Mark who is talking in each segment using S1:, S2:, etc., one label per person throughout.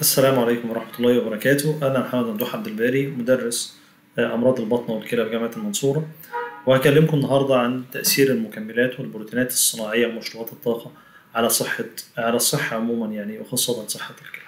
S1: السلام عليكم ورحمة الله وبركاته. أنا محمد ممدوح عبد الباري، مدرس أمراض البطن والكلى بجامعة المنصورة، وهكلمكم النهاردة عن تأثير المكملات والبروتينات الصناعية ومشروبات الطاقة على الصحة عموما، يعني وخاصة صحة الكلى.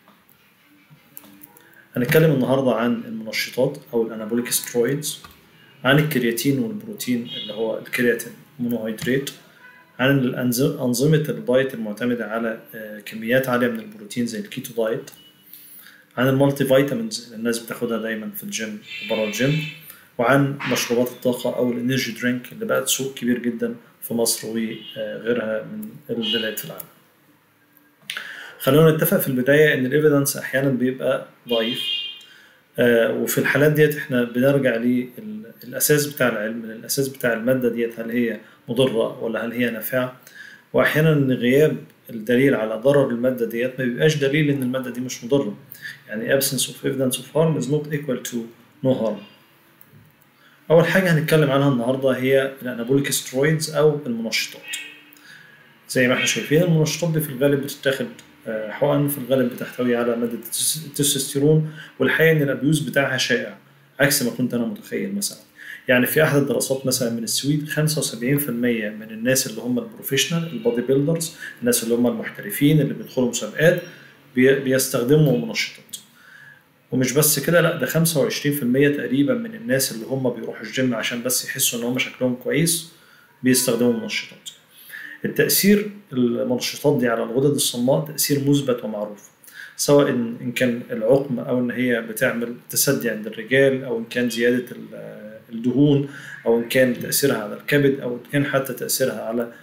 S1: هنتكلم النهاردة عن المنشطات أو الأنابوليك سترويدز، عن الكرياتين والبروتين اللي هو الكرياتين مونوهيدرات، عن أنظمة الدايت المعتمدة على كميات عالية من البروتين زي الكيتو دايت، عن المالتي فيتامينز اللي الناس بتاخدها دايما في الجيم وبره الجيم، وعن مشروبات الطاقة أو الانرجي درينك اللي بقت سوق كبير جدا في مصر وغيرها من البلاد في العالم. خلونا نتفق في البداية إن الإيفيدنس أحيانا بيبقى ضعيف، وفي الحالات ديت احنا بنرجع للأساس بتاع العلم، الأساس بتاع المادة ديت، هل هي مضرة ولا هل هي نافعة. وأحيانا غياب الدليل على ضرر المادة ديت ما بيبقاش دليل إن المادة دي مش مضرة. يعني absence of evidence of harm is not equal to no harm. أول حاجة هنتكلم عنها النهاردة هي الأنابوليك سترويدز أو المنشطات. زي ما احنا شايفين المنشطات دي في الغالب بتتاخد حقن، في الغالب بتحتوي على مادة التستوستيرون، والحقيقة إن الأبيوز بتاعها شائع عكس ما كنت أنا متخيل. مثلا يعني في أحد الدراسات مثلا من السويد 75% من الناس اللي هم البروفيشنال البودي بيلدرز، الناس اللي هم المحترفين اللي بيدخلوا مسابقات بيستخدموا منشطات. ومش بس كده، لا، ده 25% تقريبا من الناس اللي هم بيروحوا الجيم عشان بس يحسوا ان هم شكلهم كويس بيستخدموا منشطات. التأثير المنشطات دي على الغدد الصماء تأثير مثبت ومعروف، سواء إن كان العقم أو إن هي بتعمل تسدي عند الرجال، أو إن كان زيادة الدهون، أو إن كان تأثيرها على الكبد، أو إن كان حتى تأثيرها على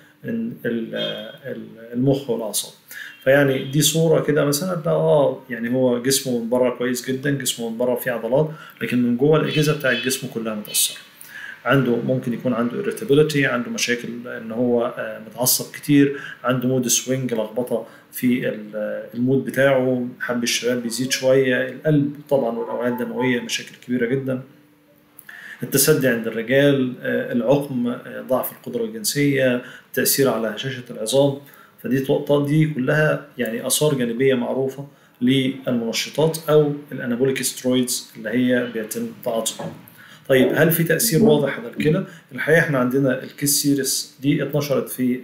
S1: المخ والأعصاب. فيعني دي صورة كده مثلا، ده يعني هو جسمه من بره كويس جدا، جسمه من بره فيه عضلات، لكن من جوه الأجهزة بتاع الجسم كلها متأثرة. عنده ممكن يكون عنده irritability، عنده مشاكل ان هو متعصب كتير، عنده مود سوينج، لخبطه في المود بتاعه، حب الشباب بيزيد شويه، القلب طبعا والاوعيه الدمويه مشاكل كبيره جدا، التسدي عند الرجال، العقم، ضعف القدره الجنسيه، تاثير على هشاشه العظام. فدي النقطات دي كلها يعني اثار جانبيه معروفه للمنشطات او الانابوليك سترويدز اللي هي بيتم تعاطيها. طيب هل في تأثير واضح على الكلى؟ الحقيقة احنا عندنا الكيس سيريس دي اتنشرت في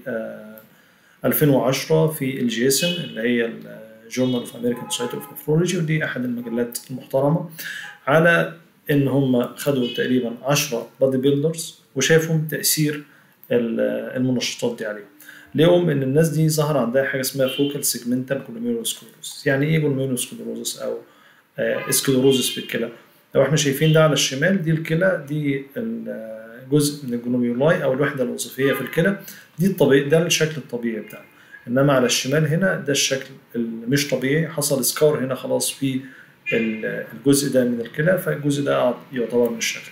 S1: 2010 في الجيسن اللي هي الجورنال اوف امريكان سوسايتي اوف نفرولوجي، ودي احد المجلات المحترمة، على ان هم خدوا تقريبا 10 بادي بيلدرز وشافوا تأثير المنشطات دي عليهم. ليهم ان الناس دي ظهر عندها حاجة اسمها فوكال سيجمنتال جلوميرولوسكليروزس. يعني ايه جلوميرولوسكليروزس او اسكليروزس بالكلى؟ لو احنا شايفين ده على الشمال، دي الكلى، دي الجزء من الجلوميرولاي او الوحده الوظيفيه في الكلى، دي الطبيعي، ده الشكل الطبيعي بتاعه. انما على الشمال هنا ده الشكل المش طبيعي، حصل سكار هنا خلاص في الجزء ده من الكلى، فالجزء ده يعتبر مش شكل.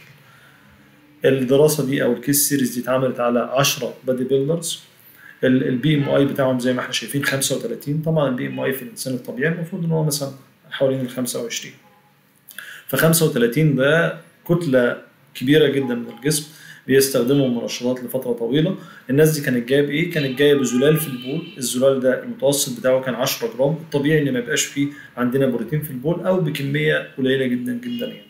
S1: الدراسه دي او الكيس سيريز دي اتعملت على 10 بادي بيلدرز. البي ام اي بتاعهم زي ما احنا شايفين 35. طبعا البي ام اي في الانسان الطبيعي المفروض ان هو مثلا حوالين ال 25. ف 35 ده كتلة كبيرة جدا من الجسم، بيستخدموا منشطات لفترة طويلة. الناس دي كانت جاية بإيه؟ كانت جاية بزلال في البول، الزلال ده المتوسط بتاعه كان 10 جرام، الطبيعي إن ما يبقاش فيه عندنا بروتين في البول أو بكمية قليلة جدا جدا يعني.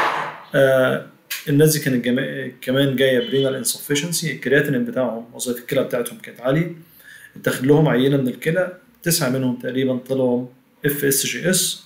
S1: الناس دي كانت كمان جاية برينال انسفشنسي، الكرياتين بتاعهم، وظائف الكلى بتاعتهم كانت عالية. اتاخد لهم عينة من الكلى، 9 منهم تقريبا طلعوا FSGS،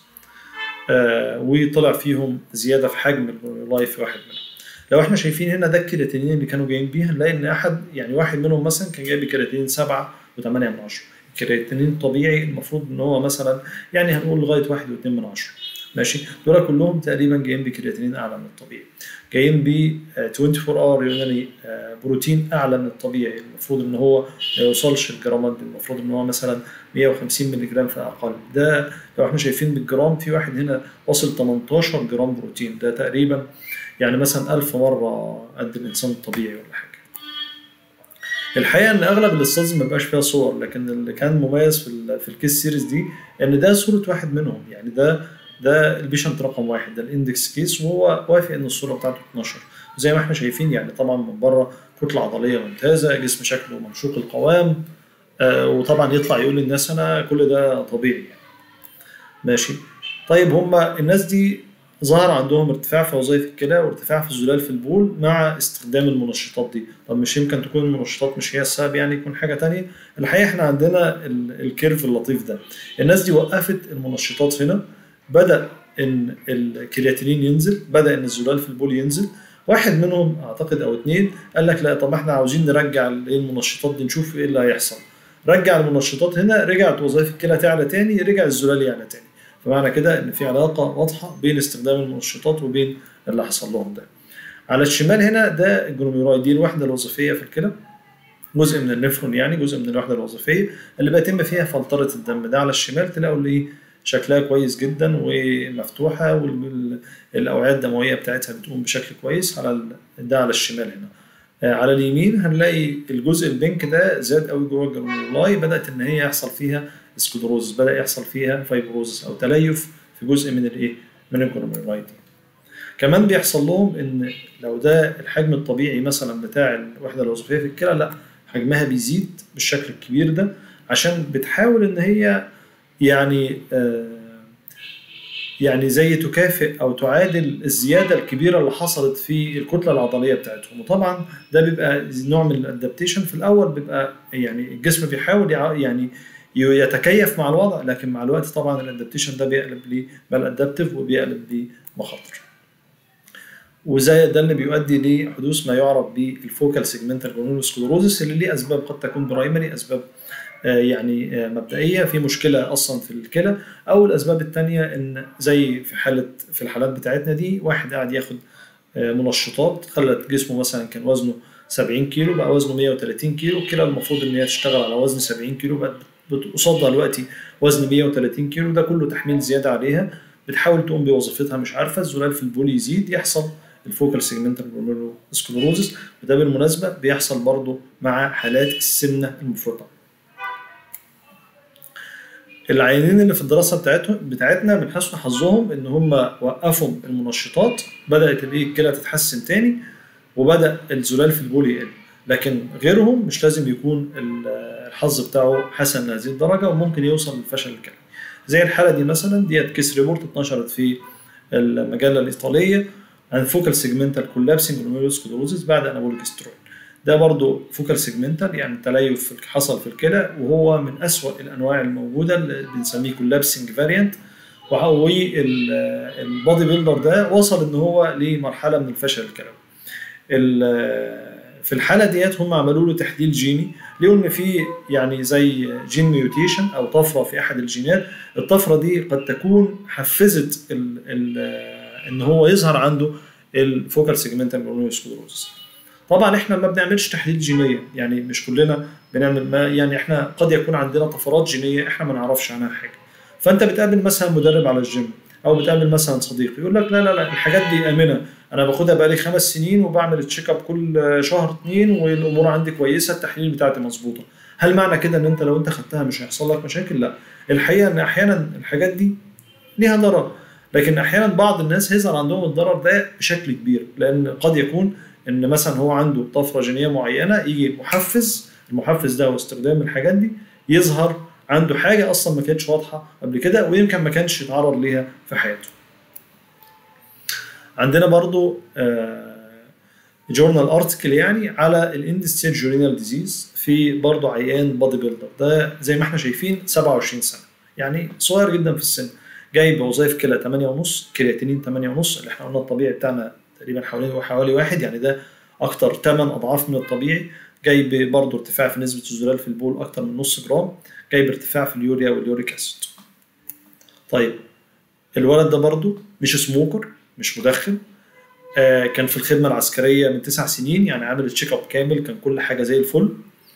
S1: وطلع فيهم زياده في حجم الجلوميرولاي في واحد منهم. لو احنا شايفين هنا ده الكرياتينين اللي كانوا جايين بيه، هنلاقي ان واحد منهم مثلا كان جايب كرياتينين 7.8. الكرياتينين الطبيعي المفروض ان هو مثلا يعني هنقول لغايه 1.2. ماشي، دول كلهم تقريبا جايين بكرياتينين اعلى من الطبيعي، جايين ب 24 اور يوناني بروتين اعلى من الطبيعي، المفروض ان هو ما يوصلش الجرامات دي، المفروض ان هو مثلا 150 مللي جرام فاقل. ده لو احنا شايفين بالجرام، في واحد هنا وصل 18 جرام بروتين، ده تقريبا يعني مثلا 1000 مرة قد الإنسان الطبيعي ولا حاجة. الحقيقة إن أغلب الاستاذ ما بقاش فيها صور، لكن اللي كان مميز في الكيس سيريز دي إن ده صورة واحد منهم. يعني ده البيشنت رقم 1، ده الاندكس كيس، وهو وافق إن الصورة بتاعته 12. زي ما احنا شايفين يعني طبعا من بره كتلة عضلية ممتازة، جسم شكله ممشوق القوام، وطبعا يطلع يقول للناس أنا كل ده طبيعي يعني. ماشي. طيب هما الناس دي ظهر عندهم ارتفاع في وظائف الكلى وارتفاع في الزلال في البول مع استخدام المنشطات دي. طب مش يمكن تكون المنشطات مش هي السبب، يعني يكون حاجة تانية؟ الحقيقة احنا عندنا الكيرف اللطيف ده. الناس دي وقفت المنشطات هنا، بدأ ان الكرياتينين ينزل، بدأ ان الزلال في البول ينزل. واحد منهم اعتقد او اتنين قال لك لا، طب احنا عاوزين نرجع المنشطات دي نشوف ايه اللي هيحصل. رجع المنشطات هنا، رجعت وظائف الكلى تعلى تاني، رجع الزلال يعلى تاني. فمعنى كده ان في علاقه واضحه بين استخدام المنشطات وبين اللي حصل لهم ده. على الشمال هنا ده الجلوميرولاي، دي الوحده الوظيفيه في الكلى، جزء من النفرون، يعني جزء من الوحده الوظيفيه اللي بيتم فيها فلتره الدم. ده على الشمال تلاقوا اللي ايه شكلها كويس جدا ومفتوحه، والاوعيه الدمويه بتاعتها بتقوم بشكل كويس. ده على الشمال هنا. على اليمين هنلاقي الجزء البينك ده زاد قوي جوه الجلوميرولاي، بدات ان هي يحصل فيها سكلروز، بدا يحصل فيها فايبروز او تليف في جزء من الايه من الجلوميرولاي دي. كمان بيحصل لهم ان لو ده الحجم الطبيعي مثلا بتاع الوحده الوظيفيه في الكلى، لا حجمها بيزيد بالشكل الكبير ده، عشان بتحاول ان هي يعني يعني زي تكافئ او تعادل الزياده الكبيره اللي حصلت في الكتله العضليه بتاعتهم. وطبعا ده بيبقى نوع من الادابتيشن. في الاول بيبقى يعني الجسم بيحاول يعني يتكيف مع الوضع، لكن مع الوقت طبعا الادابتيشن ده بيقلب ليه مال ادابتيف وبيقلب لمخاطر. وزي ده اللي بيؤدي لحدوث ما يعرف بالفوكال سيجمنتال جلوميرولوسكليروزس، اللي ليه اسباب قد تكون برايمري، اسباب يعني مبدئيه في مشكله اصلا في الكلى، او الاسباب الثانيه ان زي في الحالات بتاعتنا دي، واحد قاعد ياخد منشطات خلت جسمه مثلا كان وزنه 70 كيلو بقى وزنه 130 كيلو. الكلى المفروض ان هي تشتغل على وزن 70 كيلو، بقت قصادها دلوقتي وزن 130 كيلو. ده كله تحميل زياده عليها، بتحاول تقوم بوظيفتها مش عارفه، الزلال في البول يزيد، يحصل الفوكال سيجمنتال جلوميرولوسكليروزس. وده بالمناسبه بيحصل برضه مع حالات السمنه المفرطه. العيانين اللي في الدراسه بتاعتنا من حسن حظهم ان هم وقفوا المنشطات، بدات الكلى تتحسن تاني، وبدا الزلال في البول يقل. لكن غيرهم مش لازم يكون الحظ بتاعه حسن لهذه الدرجه، وممكن يوصل للفشل الكلوي. زي الحاله دي مثلا، ديت كيس ريبورت اتنشرت في المجله الايطاليه عن فوكال سيجمنتال كولابسنج جلوميرولوسكليروزس بعد انابوليك سترويد. ده برضو فوكال سيجمنتال، يعني تليف حصل في الكلى، وهو من أسوأ الأنواع الموجودة اللي بنسميه كولابسنج فاريانت. والبادي بيلدر ده وصل إن هو لمرحلة من الفشل الكلوي. في الحالة ديت هم عملوا له تحليل جيني، لقوا إن في يعني زي جين ميوتيشن أو طفرة في أحد الجينات. الطفرة دي قد تكون حفزت إن هو يظهر عنده الفوكال سيجمنتال جلوميرولوسكليروزس. طبعا احنا ما بنعملش تحليل جينيه، يعني مش كلنا بنعمل، ما يعني احنا قد يكون عندنا طفرات جينيه احنا ما نعرفش عنها حاجه. فانت بتقابل مثلا مدرب على الجيم، او بتقابل مثلا صديق يقول لك لا لا لا الحاجات دي امنه، انا باخدها بقالي 5 سنين وبعمل تشيك اب كل شهر 2 والامور عندي كويسه، التحليل بتاعتي مظبوطه. هل معنى كده ان انت لو انت خدتها مش هيحصل لك مشاكل؟ لا. الحقيقه ان احيانا الحاجات دي ليها ضرر، لكن احيانا بعض الناس هيظهر عندهم الضرر ده بشكل كبير، لان قد يكون ان مثلا هو عنده طفره جينيه معينه، يجي المحفز ده واستخدام الحاجات دي يظهر عنده حاجه اصلا ما كانتش واضحه قبل كده، ويمكن ما كانش يتعرض ليها في حياته. عندنا برضو جورنال ارتكل يعني على الاند ستيج رينال ديزيز في برضو عيان بادي بيلدر. ده زي ما احنا شايفين 27 سنه، يعني صغير جدا في السن، جاي بوظائف كلى 8.5، كرياتينين 8.5 اللي احنا قلنا الطبيعي بتاعنا تقريبا حوالي 1، يعني ده اكتر 8 اضعاف من الطبيعي. جاي برضه ارتفاع في نسبه الزلال في البول اكتر من نص جرام، جاي بارتفاع في اليوريا واليوريك اسيد. طيب الولد ده برضه مش سموكر، مش مدخن، كان في الخدمه العسكريه من 9 سنين، يعني عامل تشيك اب كامل، كان كل حاجه زي الفل.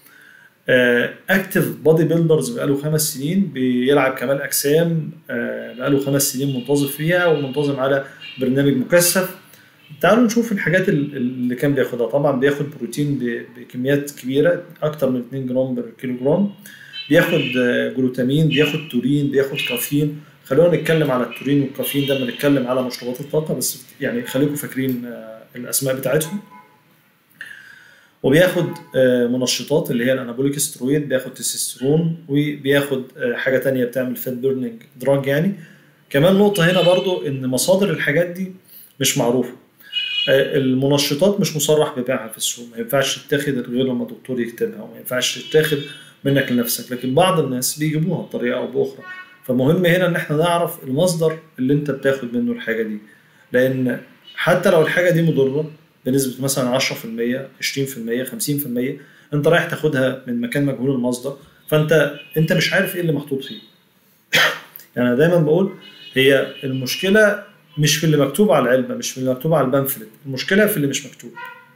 S1: اكتف بودي بيلدرز بقاله 5 سنين، بيلعب كمال اجسام بقاله 5 سنين منتظم فيها، ومنتظم على برنامج مكثف. تعالوا نشوف الحاجات اللي كان بياخدها. طبعا بياخد بروتين بكميات كبيره اكتر من 2 جرام بر كيلو جرام، بياخد جلوتامين، بياخد تورين، بياخد كافيين. خلونا نتكلم على التورين والكافيين ده لما نتكلم على مشروبات الطاقه، بس يعني خليكم فاكرين الاسماء بتاعتهم. وبياخد منشطات اللي هي الانابوليك سترويد، بياخد تستوستيرون، وبياخد حاجه تانية بتعمل فات بيرنينج دراج يعني. كمان نقطة هنا برضو إن مصادر الحاجات دي مش معروفة. المنشطات مش مصرح ببيعها في السوق، ما ينفعش تتاخد غير لما الدكتور يكتبها، وما ينفعش تتاخد منك لنفسك، لكن بعض الناس بيجيبوها بطريقة أو بأخرى. فمهم هنا إن احنا نعرف المصدر اللي أنت بتاخد منه الحاجة دي، لأن حتى لو الحاجة دي مضرة بنسبة مثلا 10%، 20%، 50%، أنت رايح تاخدها من مكان مجهول المصدر، فأنت مش عارف إيه اللي محطوط فيه. يعني أنا دايما بقول هي المشكلة مش في اللي مكتوب على العلبة، مش في اللي مكتوب على البامفلت، المشكلة في اللي مش مكتوب.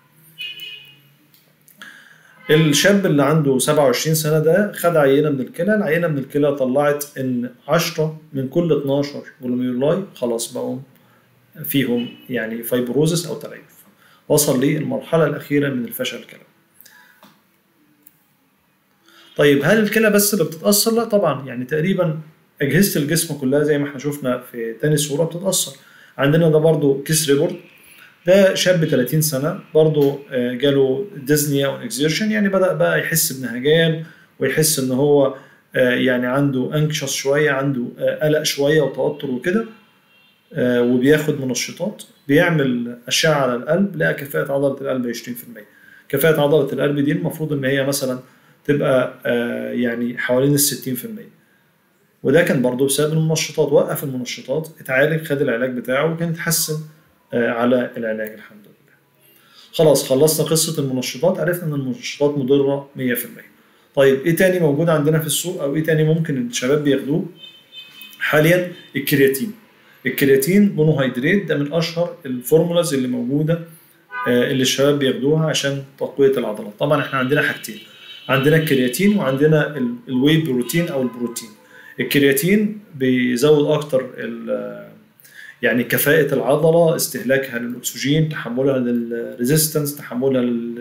S1: الشاب اللي عنده 27 سنة ده خد عينة من الكلى، العينة من الكلى طلعت إن 10 من كل 12 جلوميرولاي خلاص بقوا فيهم يعني فايبروزس أو تليف، وصل للمرحلة الأخيرة من الفشل الكلوي. طيب هل الكلى بس اللي بتتأثر؟ لا طبعا، يعني تقريبا أجهزة الجسم كلها زي ما احنا شفنا في تاني صورة بتتأثر. عندنا ده برضو كيس ريبورت، ده شاب 30 سنة برضو جاله ديزنيا واكزيرشن، يعني بدأ بقى يحس بنهجان ويحس ان هو يعني عنده انكشس شوية، عنده قلق شوية وتوتر وكده، وبياخد منشطات، بيعمل أشعة على القلب، لقى كفاءة عضلة القلب 20%. كفاءة عضلة القلب دي المفروض ان هي مثلا تبقى يعني حوالين 60%، وده كان برضو بسبب المنشطات. وقف المنشطات، اتعالج، خد العلاج بتاعه، وكان اتحسن على العلاج الحمد لله. خلاص خلصنا قصة المنشطات، عرفنا ان المنشطات مضرة 100%. طيب ايه تاني موجود عندنا في السوق، او ايه تاني ممكن الشباب بياخدوه حاليا؟ الكرياتين. الكرياتين مونوهيدرات ده من اشهر الفورمولاز اللي موجودة اللي الشباب بياخدوها عشان تقوية العضلات. طبعا احنا عندنا حاجتين، عندنا الكرياتين وعندنا الواي بروتين او البروتين. الكرياتين بيزود اكتر يعني كفاءة العضلة، استهلاكها للأكسجين، تحملها للريزيستنس، تحملها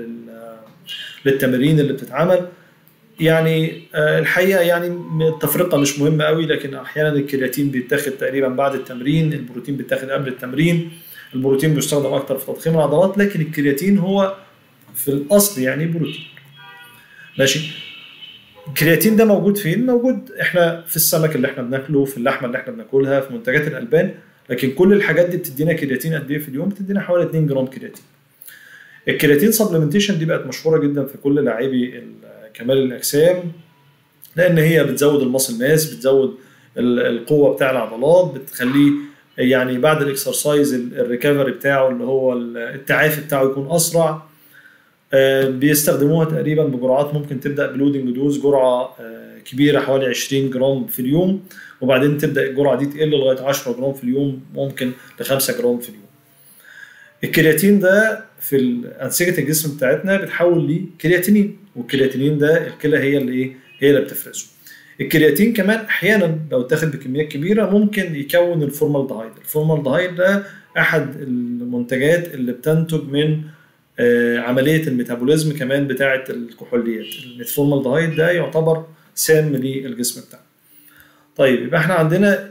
S1: للتمارين اللي بتتعمل. يعني الحقيقة يعني التفرقة مش مهمة قوي، لكن أحيانا الكرياتين بيتاخد تقريبا بعد التمرين، البروتين بيتاخد قبل التمرين. البروتين بيستخدم أكتر في تضخيم العضلات، لكن الكرياتين هو في الأصل يعني بروتين. ماشي. الكرياتين ده موجود فين؟ موجود احنا في السمك اللي احنا بناكله، في اللحمة اللي احنا بناكلها، في منتجات الألبان، لكن كل الحاجات دي بتدينا كرياتين قد ايه في اليوم؟ بتدينا حوالي 2 جرام كرياتين. الكرياتين سبلمنتيشن دي بقت مشهوره جدا في كل لاعبي كمال الاجسام، لان هي بتزود الماسل ماس، بتزود القوه بتاع العضلات، بتخليه يعني بعد الاكسرسايز الريكفري بتاعه اللي هو التعافي بتاعه يكون اسرع. بيستخدموها تقريبا بجرعات، ممكن تبدا بلودنج دوز جرعه كبيره حوالي 20 جرام في اليوم، وبعدين تبدا الجرعه دي تقل لغايه 10 جرام في اليوم، ممكن ل 5 جرام في اليوم. الكرياتين ده في انسجه الجسم بتاعتنا بتحول لكرياتينين، والكرياتينين ده الكلى هي اللي ايه؟ هي اللي بتفرزه. الكرياتين كمان احيانا لو اتاخد بكميات كبيره ممكن يكون الفورمالدهايد. الفورمالدهايد ده احد المنتجات اللي بتنتج من عمليه الميتابوليزم كمان بتاعه الكحوليات. الفورمالدهايد ده يعتبر سام للجسم بتاعنا. طيب يبقى احنا عندنا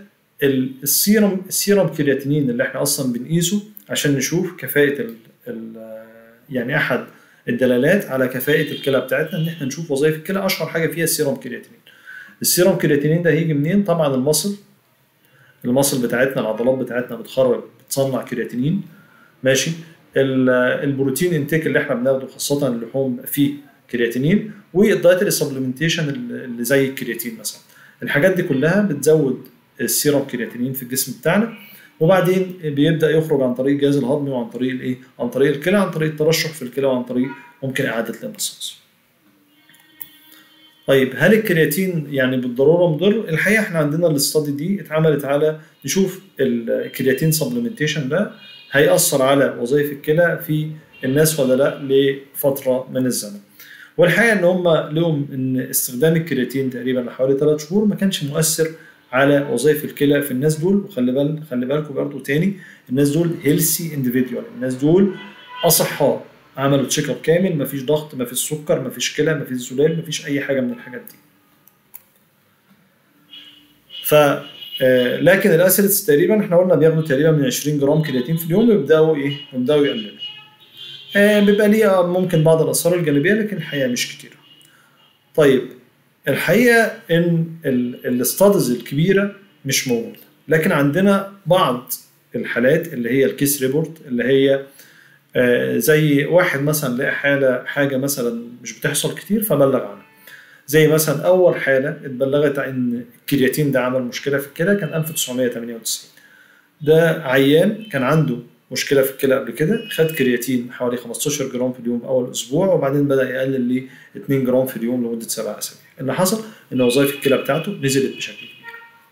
S1: السيرم كرياتينين اللي احنا اصلا بنقيسه عشان نشوف كفاءة يعني احد الدلالات على كفاءة الكلى بتاعتنا، ان احنا نشوف وظائف الكلى. اشهر حاجة فيها السيرم كرياتينين. السيرم كرياتينين ده هيجي منين؟ طبعا المصل بتاعتنا، العضلات بتاعتنا بتصنع كرياتينين. ماشي. البروتين انتيك اللي احنا بناخده خاصة اللحوم فيه كرياتينين، والدايتري سبلمنتيشن اللي زي الكرياتين مثلا. الحاجات دي كلها بتزود السيرم كرياتينين في الجسم بتاعنا، وبعدين بيبدا يخرج عن طريق الجهاز الهضمي، وعن طريق الايه؟ عن طريق الكلى، عن طريق الترشح في الكلى، وعن طريق ممكن اعاده الامتصاص. طيب هل الكرياتين يعني بالضروره مضر؟ الحقيقه احنا عندنا الاستادي دي اتعملت على نشوف الكرياتين سبلمنتيشن ده هيأثر على وظائف الكلى في الناس ولا لا لفتره من الزمن. والحقيقه ان هم لهم ان استخدام الكرياتين تقريبا لحوالي 3 شهور ما كانش مؤثر على وظائف الكلى في الناس دول. وخلي بالكم برضه تاني، الناس دول هيلثي انديفيدوال، الناس دول اصحاء، عملوا تشيك اب كامل، مفيش ضغط، مفيش سكر، مفيش كلى، مفيش زلال، مفيش اي حاجه من الحاجات دي. ف لكن الاسيدز تقريبا احنا قلنا بياخدوا تقريبا من 20 جرام كرياتين في اليوم، ويبداوا يقللوا. بيبقى ليها ممكن بعض الاثار الجانبيه، لكن الحقيقه مش كتيره. طيب الحقيقه ان الاستادز الكبيره مش موجوده. لكن عندنا بعض الحالات اللي هي الكيس ريبورت، اللي هي زي واحد مثلا لقى حاجه مثلا مش بتحصل كتير فبلغ عنها. زي مثلا اول حاله اتبلغت ان الكرياتين ده عمل مشكله في الكلى كان 1998. ده عيان كان عنده مشكله في الكلى قبل كده، خد كرياتين حوالي 15 جرام في اليوم اول اسبوع، وبعدين بدا يقلل ل 2 جرام في اليوم لمده 7 اسابيع. اللي حصل ان وظائف الكلى بتاعته نزلت بشكل كبير.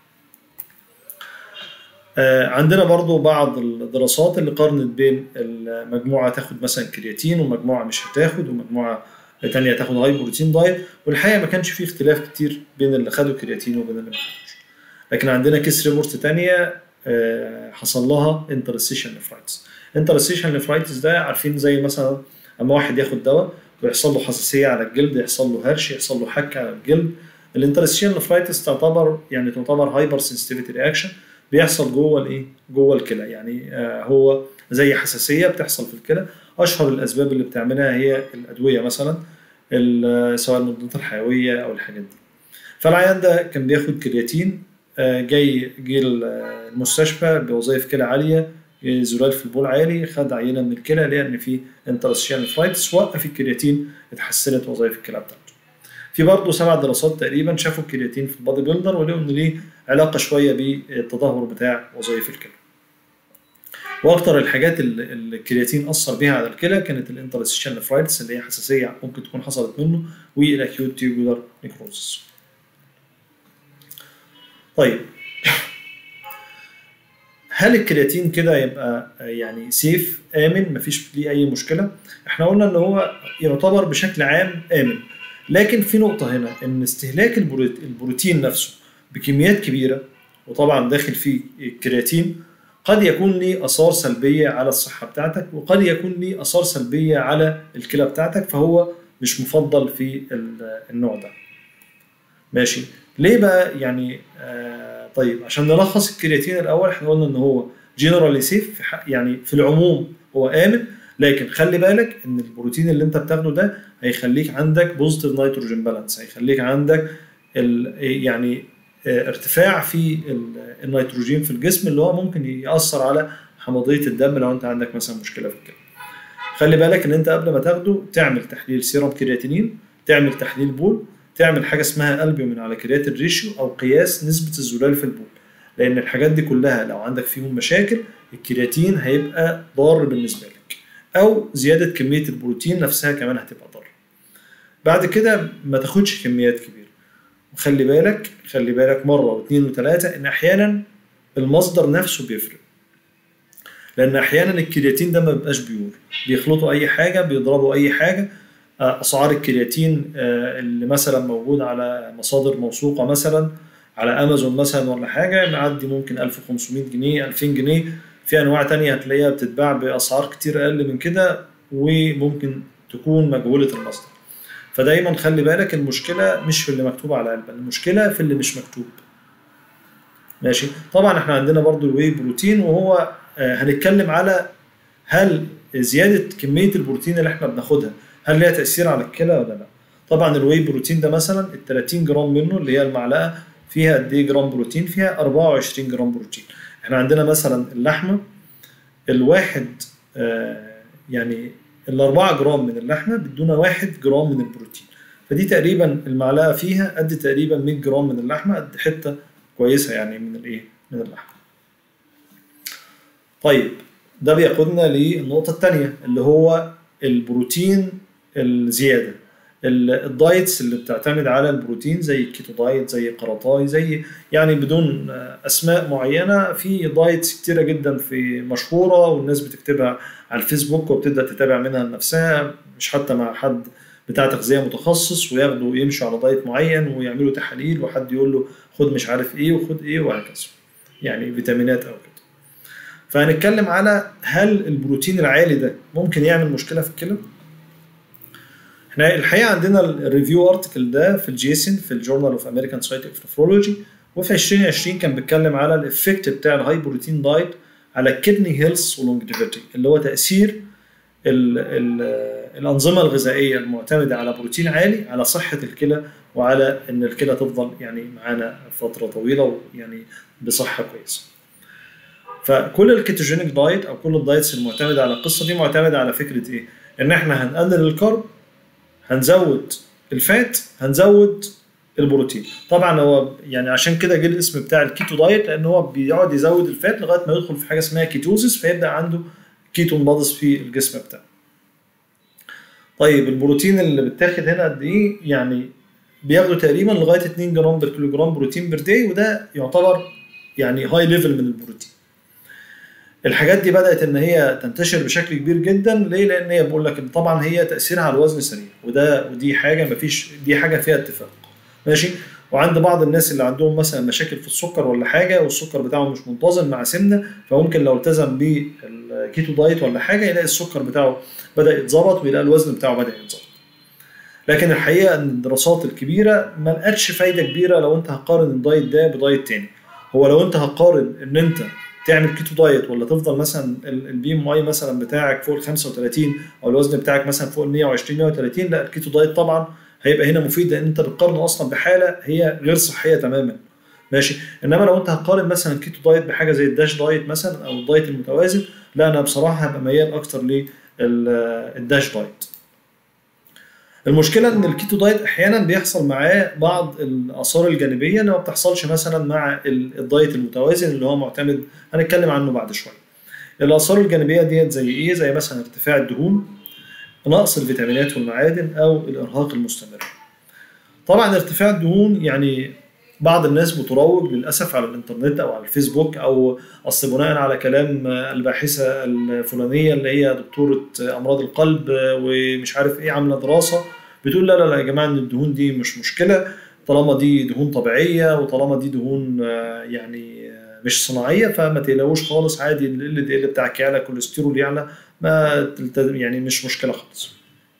S1: عندنا برضو بعض الدراسات اللي قارنت بين المجموعه تاخد مثلا كرياتين ومجموعه مش هتاخد، ومجموعه تانية تاخد هاي بروتين دايت، والحقيقه ما كانش فيه اختلاف كتير بين اللي خدوا كرياتين وبين اللي ما خدوش. لكن عندنا كيس ريبورت تانية حصل لها انترستيشن نفرايتس. انترستيشن نفرايتس ده عارفين زي مثلا اما واحد ياخد دواء ويحصل له حساسيه على الجلد، يحصل له هرش، يحصل له حك على الجلد. الانترستيشن نفرايتس تعتبر هايبر سنسيتيفيتي رياكشن بيحصل جوه الايه؟ جوه الكلى. يعني هو زي حساسيه بتحصل في الكلى. اشهر الاسباب اللي بتعملها هي الادويه مثلا، سواء المضادات الحيويه او الحاجات دي. فالعيان ده كان بياخد كرياتين، جه المستشفى بوظائف كلى عاليه، زلال في البول عالي، خد عينه من الكلى لقى ان في انترستيشن نفرايتس، وقف الكرياتين، اتحسنت وظائف الكلى بتاعته. في برضه 7 دراسات تقريبا شافوا الكرياتين في البادي بيلدر ولقوا ان ليه علاقه شويه بالتدهور بتاع وظائف الكلى. واكثر الحاجات اللي الكرياتين اثر بيها على الكلى كانت الانترستيشن نفرايتس اللي هي حساسيه ممكن تكون حصلت منه، والاكيوت تيوبولار نيكروزس. طيب هل الكرياتين كده يبقى يعني سيف امن مفيش ليه اي مشكله؟ احنا قلنا ان هو يعتبر بشكل عام امن، لكن في نقطه هنا ان استهلاك البروتين نفسه بكميات كبيره، وطبعا داخل فيه الكرياتين، قد يكون ليه اثار سلبيه على الصحه بتاعتك، وقد يكون ليه اثار سلبيه على الكلى بتاعتك، فهو مش مفضل في النوع ده. ماشي، ليه بقى يعني؟ طيب عشان نلخص الكرياتين الاول، احنا قلنا ان هو جنرالي سيف، يعني في العموم هو امن، لكن خلي بالك ان البروتين اللي انت بتاخده ده هيخليك عندك بوزيتيف نيتروجين بالانس، هيخليك عندك يعني ارتفاع في النيتروجين في الجسم، اللي هو ممكن يأثر على حمضية الدم لو انت عندك مثلا مشكلة في الكلى. خلي بالك ان انت قبل ما تاخده تعمل تحليل سيرم كرياتينين، تعمل تحليل بول، تعمل حاجه اسمها البيومين على كرياتين ريشيو او قياس نسبه الزلال في البول، لان الحاجات دي كلها لو عندك فيهم مشاكل الكرياتين هيبقى ضار بالنسبه لك، او زياده كميه البروتين نفسها كمان هتبقى ضار. بعد كده ما تاخدش كميات كبيره، وخلي بالك مره واثنين وثلاثه ان احيانا المصدر نفسه بيفرق، لان احيانا الكرياتين ده ما بيبقاش بيور، بيخلطوا اي حاجه، بيضربوا اي حاجه. اسعار الكرياتين اللي مثلا موجود على مصادر موثوقه مثلا على امازون مثلا ولا حاجه معدي ممكن 1500 جنيه 2000 جنيه، في انواع تانية هتلاقيها بتتباع باسعار كتير اقل من كده، وممكن تكون مجهوله المصدر. فدايما خلي بالك المشكله مش في اللي مكتوب على العلبه، المشكله في اللي مش مكتوب. ماشي، طبعا احنا عندنا برضو الواي بروتين، وهو هنتكلم على هل زياده كميه البروتين اللي احنا بناخدها هل ليها تأثير على الكلى ولا لا؟ طبعا الواي بروتين ده مثلا ال 30 جرام منه اللي هي المعلقه فيها قد ايه جرام بروتين؟ فيها 24 جرام بروتين. احنا عندنا مثلا اللحمه الواحد يعني ال 4 جرام من اللحمه بدون 1 جرام من البروتين، فدي تقريبا المعلقه فيها قد تقريبا 100 جرام من اللحمه، قد حته كويسه يعني من الايه؟ من اللحمه. طيب ده بيقودنا للنقطه الثانيه اللي هو البروتين الزياده. الدايتس اللي بتعتمد على البروتين زي الكيتو دايت، زي قرطاي، زي يعني بدون اسماء معينه، في دايتس كتيره جدا في مشهوره والناس بتكتبها على الفيسبوك وبتبدا تتابع منها لنفسها، مش حتى مع حد بتاع تغذيه متخصص، وياخدوا يمشوا على دايت معين ويعملوا تحاليل وحد يقول له خد مش عارف ايه وخد ايه وهكذا، يعني فيتامينات او كده. فهنتكلم على هل البروتين العالي ده ممكن يعمل مشكله في الكلى؟ احنا الحقيقه عندنا الريفيو ارتكل ده في الجيسن في الجورنال اوف امريكان سايتك نفرولوجي، وفي 2020 كان بيتكلم على الافكت بتاع الهاي بروتين دايت على الكدني هيلث ولونجيفيتي، اللي هو تاثير الانظمه الغذائيه المعتمده على بروتين عالي على صحه الكلى، وعلى ان الكلى تفضل يعني معانا فتره طويله، ويعني بصحه كويسه. فكل الكيتوجينيك دايت او كل الدايتس المعتمده على القصه دي معتمده على فكره ايه؟ ان احنا هنقلل الكارب، هنزود الفات، هنزود البروتين. طبعا هو يعني عشان كده جه الاسم بتاع الكيتو دايت، لان هو بيقعد يزود الفات لغايه ما يدخل في حاجه اسمها كيتوزيس، فيبدا عنده كيتون بادز في الجسم بتاعه. طيب البروتين اللي بتاخد هنا قد ايه؟ يعني بياخدوا تقريبا لغايه 2 جرام بر كيلو جرام بروتين بير داي، وده يعتبر يعني هاي ليفل من البروتين. الحاجات دي بدات ان هي تنتشر بشكل كبير جدا. ليه؟ لان هي بقول لك ان طبعا هي تاثيرها على الوزن سريع، ودي حاجه مفيش، دي حاجه فيها اتفاق ماشي. وعند بعض الناس اللي عندهم مثلا مشاكل في السكر ولا حاجه، والسكر بتاعه مش منتظم مع سمنه، فممكن لو التزم بالكيتو دايت ولا حاجه يلاقي السكر بتاعه بدا يتظبط، ويلاقي الوزن بتاعه بدا يتظبط. لكن الحقيقه ان الدراسات الكبيره ما لقتش فايده كبيره لو انت هتقارن الدايت ده بدايت تاني. هو لو انت هتقارن ان انت تعمل كيتو دايت ولا تفضل مثلا البي ام اي مثلا بتاعك فوق ال 35 او الوزن بتاعك مثلا فوق ال 120 130، لا الكيتو دايت طبعا هيبقى هنا مفيد، لان انت بتقارنه اصلا بحاله هي غير صحيه تماما ماشي. انما لو انت هتقارن مثلا كيتو دايت بحاجه زي الداش دايت مثلا او الدايت المتوازن، لا انا بصراحه هبقى ميال اكتر للداش دايت. المشكله ان الكيتو دايت احيانا بيحصل معاه بعض الاثار الجانبيه اللي ما بتحصلش مثلا مع الدايت المتوازن اللي هو معتمد، هنتكلم عنه بعد شويه. الاثار الجانبيه ديت زي ايه؟ زي مثلا ارتفاع الدهون، نقص الفيتامينات والمعادن، او الارهاق المستمر. طبعا ارتفاع الدهون يعني بعض الناس بتروج للاسف على الانترنت او على الفيسبوك، او اصل بناء على كلام الباحثه الفلانيه اللي هي دكتوره امراض القلب ومش عارف ايه عامله دراسه بتقول لا لا لا يا جماعه ان الدهون دي مش مشكله، طالما دي دهون طبيعيه وطالما دي دهون يعني مش صناعيه، فما تقلقوش خالص، عادي ال دي ال بتاعك يعلى، الكوليسترول يعلى، ما يعني مش مشكله خالص.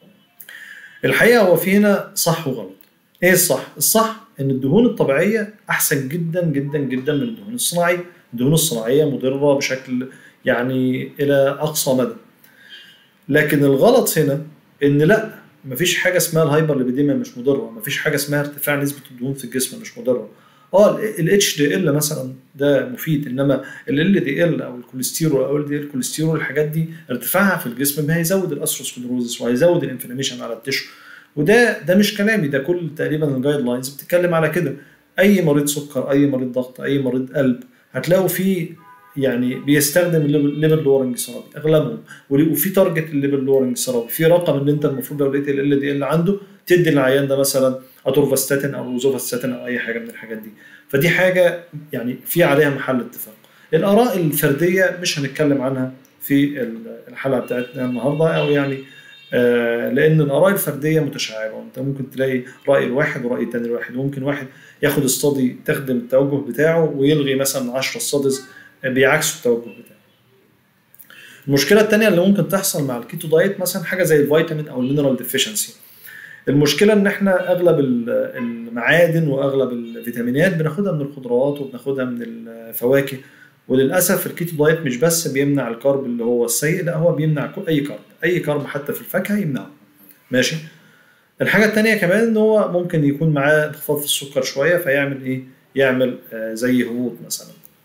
S1: الحقيقه هو في هنا صح وغلط. ايه الصح؟ الصح ان الدهون الطبيعيه احسن جدا جدا جدا من الدهون الصناعيه. الدهون الصناعيه مضره بشكل يعني الى اقصى مدى. لكن الغلط هنا ان لا، مفيش حاجه اسمها الهايبر ليبيديميا مش مضره، مفيش حاجه اسمها ارتفاع نسبه الدهون في الجسم مش مضره. الاتش دي ال مثلا ده مفيد، انما ال دي ال او الكوليسترول او ال دي ال كوليسترول الحاجات دي ارتفاعها في الجسم هيزود الاثيروسكليروزس وهيزود الانفلاميشن على التشو. وده مش كلامي، ده كل تقريبا الجايد لاينز بتتكلم على كده. اي مريض سكر، اي مريض ضغط، اي مريض قلب هتلاقوا فيه يعني بيستخدم الليبل لورنج ثيرابي اغلبهم، وفي تارجت الليبل لورنج ثيرابي، في رقم ان انت المفروض لو لقيت ال دي ال عنده تدي العيان ده مثلا اتورفاستاتين او روزوفاستاتين او اي حاجه من الحاجات دي. فدي حاجه يعني في عليها محل اتفاق. الاراء الفرديه مش هنتكلم عنها في الحلقه بتاعتنا النهارده، او يعني لان الاراء الفرديه متشعبه، وانت ممكن تلاقي راي الواحد وراي تاني الواحد، وممكن واحد ياخد استادي تخدم التوجه بتاعه ويلغي مثلا 10 استاديز بيعكسوا التوجه بتاعه. المشكله الثانيه اللي ممكن تحصل مع الكيتو دايت مثلا حاجه زي الفيتامين او المينرال ديفيشنسي. المشكله ان احنا اغلب المعادن واغلب الفيتامينات بناخدها من الخضروات وبناخدها من الفواكه، وللاسف الكيتو دايت مش بس بيمنع الكارب اللي هو السيء، لا هو بيمنع اي كارب حتى في الفاكهه يمنعه ماشي. الحاجه الثانيه كمان ان هو ممكن يكون معاه انخفاض في السكر شويه، فيعمل ايه؟ يعمل زي هبوط مثلا.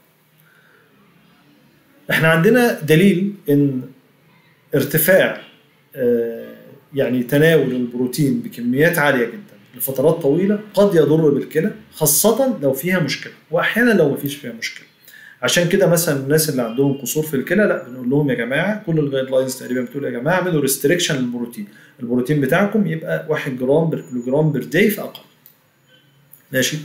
S1: احنا عندنا دليل ان ارتفاع يعني تناول البروتين بكميات عاليه جدا لفترات طويله قد يضر بالكلى، خاصه لو فيها مشكله، واحيانا لو ما فيش فيها مشكله. عشان كده مثلا الناس اللي عندهم قصور في الكلى لا بنقول لهم يا جماعه، كل الجايد لاينز تقريبا بتقول يا جماعه اعملوا ريستريكشن للبروتين، البروتين بتاعكم يبقى 1 جرام بر كيلو جرام بر داي في اقل ماشي.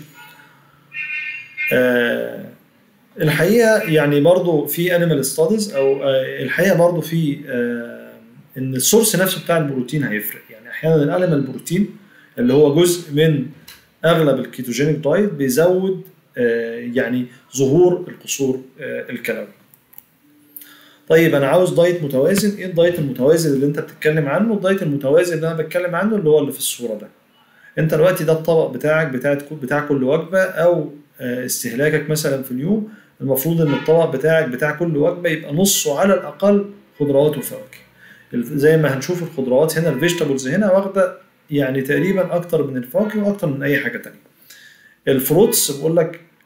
S1: الحقيقه يعني برضو في انيمال ستاديز او الحقيقه برضو في ان السورس نفسه بتاع البروتين هيفرق. يعني احيانا الانيمال بروتين اللي هو جزء من اغلب الكيتوجينيك دايت بيزود يعني ظهور القصور الكلوي. طيب انا عاوز دايت متوازن. ايه الدايت المتوازن اللي انت بتتكلم عنه؟ الدايت المتوازن اللي انا بتكلم عنه اللي هو اللي في الصوره ده. انت دلوقتي ده الطبق بتاعك بتاع كل وجبه او استهلاكك مثلا في اليوم، المفروض ان الطبق بتاعك بتاع كل وجبه يبقى نصه على الاقل خضروات وفواكه. زي ما هنشوف الخضروات هنا الفيجيتابلز هنا واخده يعني تقريبا اكتر من الفواكه واكتر من اي حاجه تانية. الفروتس بقول لك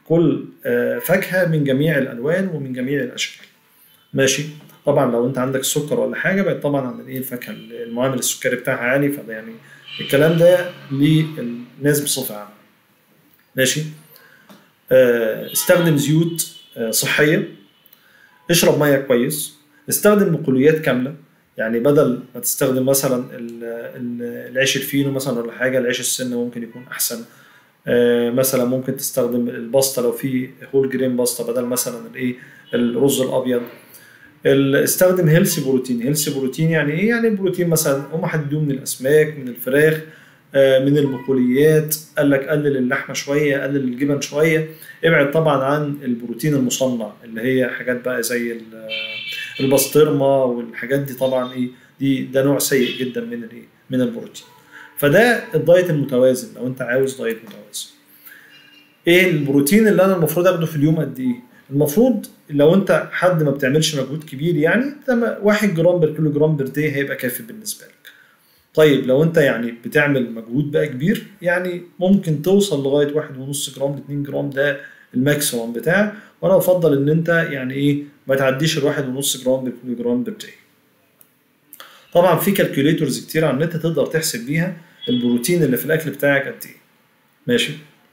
S1: كل فاكهه من جميع الالوان ومن جميع الاشكال. ماشي. طبعا لو انت عندك السكر ولا حاجه بعد طبعا عن الايه الفاكهه المعامل السكري بتاعها عالي، فده يعني الكلام ده للناس بصفه عامه. ماشي. استخدم زيوت صحيه، اشرب ميه كويس، استخدم بقوليات كامله، يعني بدل ما تستخدم مثلا العيش الفينو مثلا ولا حاجه، العيش السن ممكن يكون احسن. مثلا ممكن تستخدم الباستا لو في هول جرين باستا بدل مثلا الايه الرز الابيض. استخدم هيلثي بروتين. هيلثي بروتين يعني ايه؟ يعني البروتين مثلا هم حددوه من الاسماك، من الفراخ، من البقوليات. قال لك قلل اللحمه شويه، قلل الجبن شويه، ابعد طبعا عن البروتين المصنع اللي هي حاجات بقى زي البسطرمه والحاجات دي. طبعا ايه ده نوع سيء جدا من الايه من البروتين. فده الدايت المتوازن لو انت عاوز دايت متوازن. ايه البروتين اللي انا المفروض اخده في اليوم قد ايه؟ المفروض لو انت حد ما بتعملش مجهود كبير يعني 1 جرام بر كيلو جرام بر دي هيبقى كافي بالنسبه لك. طيب لو انت يعني بتعمل مجهود بقى كبير يعني ممكن توصل لغايه 1.5 جرام ل 2 جرام، ده الماكسيموم بتاعك. وانا بفضل ان انت يعني ايه ما تعديش ال 1.5 جرام بر كيلو جرام بر دي. طبعا في كالكوليتورز كتير على النت تقدر تحسب بيها البروتين اللي في الاكل بتاعك قد ايه. ماشي.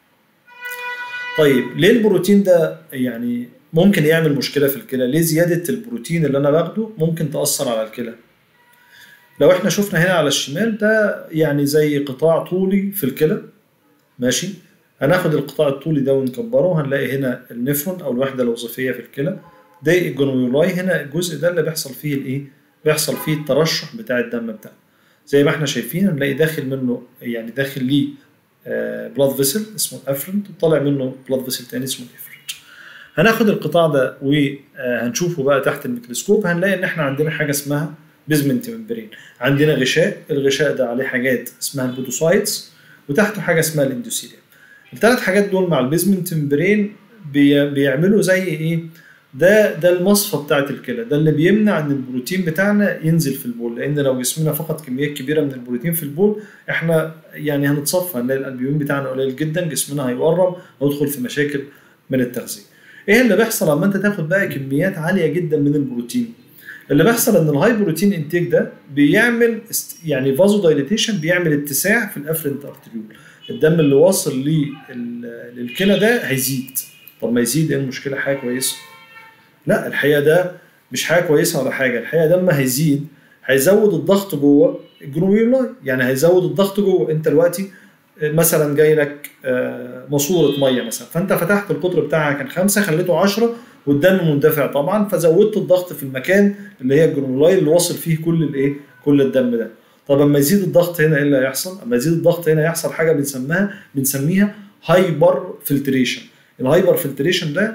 S1: طيب ليه البروتين ده يعني ممكن يعمل مشكله في الكلى؟ ليه زياده البروتين اللي انا باخده ممكن تاثر على الكلى؟ لو احنا شفنا هنا على الشمال ده يعني زي قطاع طولي في الكلى. ماشي. هناخد القطاع الطولي ده ونكبره، هنلاقي هنا النفرون او الوحده الوظيفيه في الكلى. ده الجلوميرولاي، هنا الجزء ده اللي بيحصل فيه الايه؟ بيحصل فيه الترشح بتاع الدم بتاعنا. زي ما احنا شايفين هنلاقي داخل منه يعني داخل ليه بلاد فيسل اسمه افرنت، وطالع منه بلاد فيسل تاني اسمه افرنت. هناخد القطاع ده وهنشوفه بقى تحت الميكروسكوب، هنلاقي ان احنا عندنا حاجه اسمها بيزمنت ممبرين. عندنا غشاء، الغشاء ده عليه حاجات اسمها البودوسايتس وتحته حاجه اسمها الاندوثيليوم. الثلاث حاجات دول مع البيزمنت ممبرين بيعملوا زي ايه؟ ده المصفى بتاعت الكلى، ده اللي بيمنع ان البروتين بتاعنا ينزل في البول، لان لو جسمنا فقد كميات كبيره من البروتين في البول احنا يعني هنتصفى، هنلاقي الالبيومين بتاعنا قليل جدا، جسمنا هيورم ويدخل في مشاكل من التغذيه. ايه اللي بيحصل لما انت تاخد بقى كميات عاليه جدا من البروتين؟ اللي بيحصل ان الهاي بروتين انتيك ده بيعمل يعني فازو دايليتيشن، بيعمل اتساع في الافرنت ارتريول. الدم اللي واصل للكلى ده هيزيد. طب ما يزيد ايه المشكله؟ حاجه كويسه. لا، الحقيقه ده مش حاجه كويسه ولا حاجه. الحقيقه ده لما هيزيد هيزود الضغط جوه الجلوميرولاي، يعني هيزود الضغط جوه. انت دلوقتي مثلا جاي لك ماسوره ميه مثلا، فانت فتحت القطر بتاعها كان 5 خليته 10 والدم مندفع طبعا، فزودت الضغط في المكان اللي هي الجلوميرولاي اللي واصل فيه كل الدم ده. طب اما يزيد الضغط هنا ايه اللي هيحصل؟ اما يزيد الضغط هنا يحصل حاجه بنسميها هايبر فلتريشن. الهايبر فلتريشن ده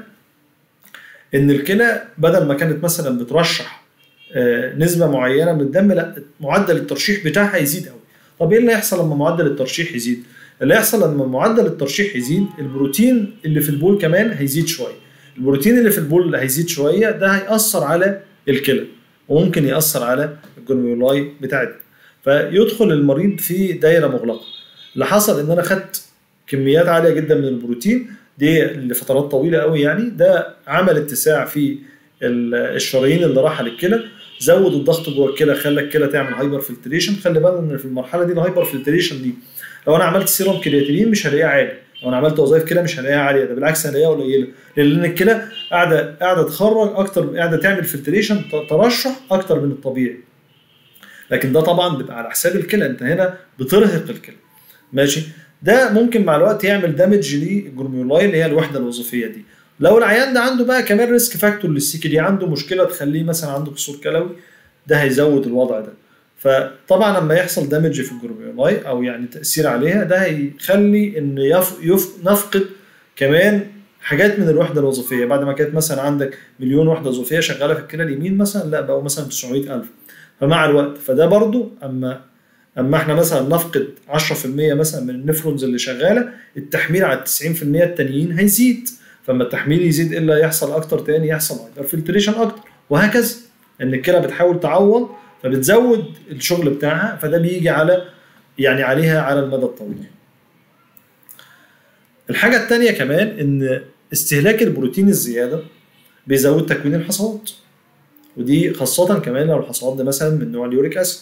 S1: ان الكلى بدل ما كانت مثلا بترشح نسبه معينه من الدم، لا معدل الترشيح بتاعها يزيد قوي. طب ايه اللي هيحصل لما معدل الترشيح يزيد؟ اللي هيحصل لما معدل الترشيح يزيد البروتين اللي في البول كمان هيزيد شويه. البروتين اللي في البول اللي هيزيد شويه ده هيأثر على الكلى وممكن يأثر على الجلوميرولاي بتاعتنا، فيدخل المريض في دايره مغلقه. اللي حصل ان انا خدت كميات عاليه جدا من البروتين دي لفترات طويله قوي، يعني ده عمل اتساع في الشرايين اللي راحه للكلى، زود الضغط جوه الكلى، خلى الكلى تعمل هايبر فلتريشن. خلي بالك ان في المرحله دي الهايبر فلتريشن دي لو انا عملت سيروم كرياتينين مش هلاقيها عالي، لو انا عملت وظائف كلى مش هلاقيها عاليه، ده بالعكس هلاقيها قليله، لان الكلى قاعده تخرج اكتر، قاعده تعمل فلتريشن ترشح اكتر من الطبيعي. لكن ده طبعا بيبقى على حساب الكلى، انت هنا بترهق الكلى. ماشي. ده ممكن مع الوقت يعمل دامج للجلوميرولاي اللي هي الوحده الوظيفيه دي. لو العيان ده عنده بقى كمان ريسك فاكتور للسي دي، عنده مشكله تخليه مثلا عنده قصور كلوي، ده هيزود الوضع ده. فطبعا لما يحصل دامج في الجلوميرولاي او يعني تاثير عليها، ده هيخلي ان نفقد كمان حاجات من الوحده الوظيفيه. بعد ما كانت مثلا عندك مليون وحده وظيفيه شغاله في الكلى اليمين مثلا، لا بقوا مثلا 900,000. فمع الوقت فده برضو اما احنا مثلا نفقد 10% مثلا من النفرونز اللي شغاله، التحميل على 90% التانيين هيزيد. فلما التحميل يزيد ايه اللي هيحصل اكتر تاني؟ يحصل هايبر فلتريشن اكتر، وهكذا. ان الكلى بتحاول تعوض فبتزود الشغل بتاعها، فده بيجي عليها على المدى الطويل. الحاجه الثانيه كمان ان استهلاك البروتين الزياده بيزود تكوين الحصوات، ودي خاصه كمان لو الحصوات دي مثلا من نوع اليوريك اسيد.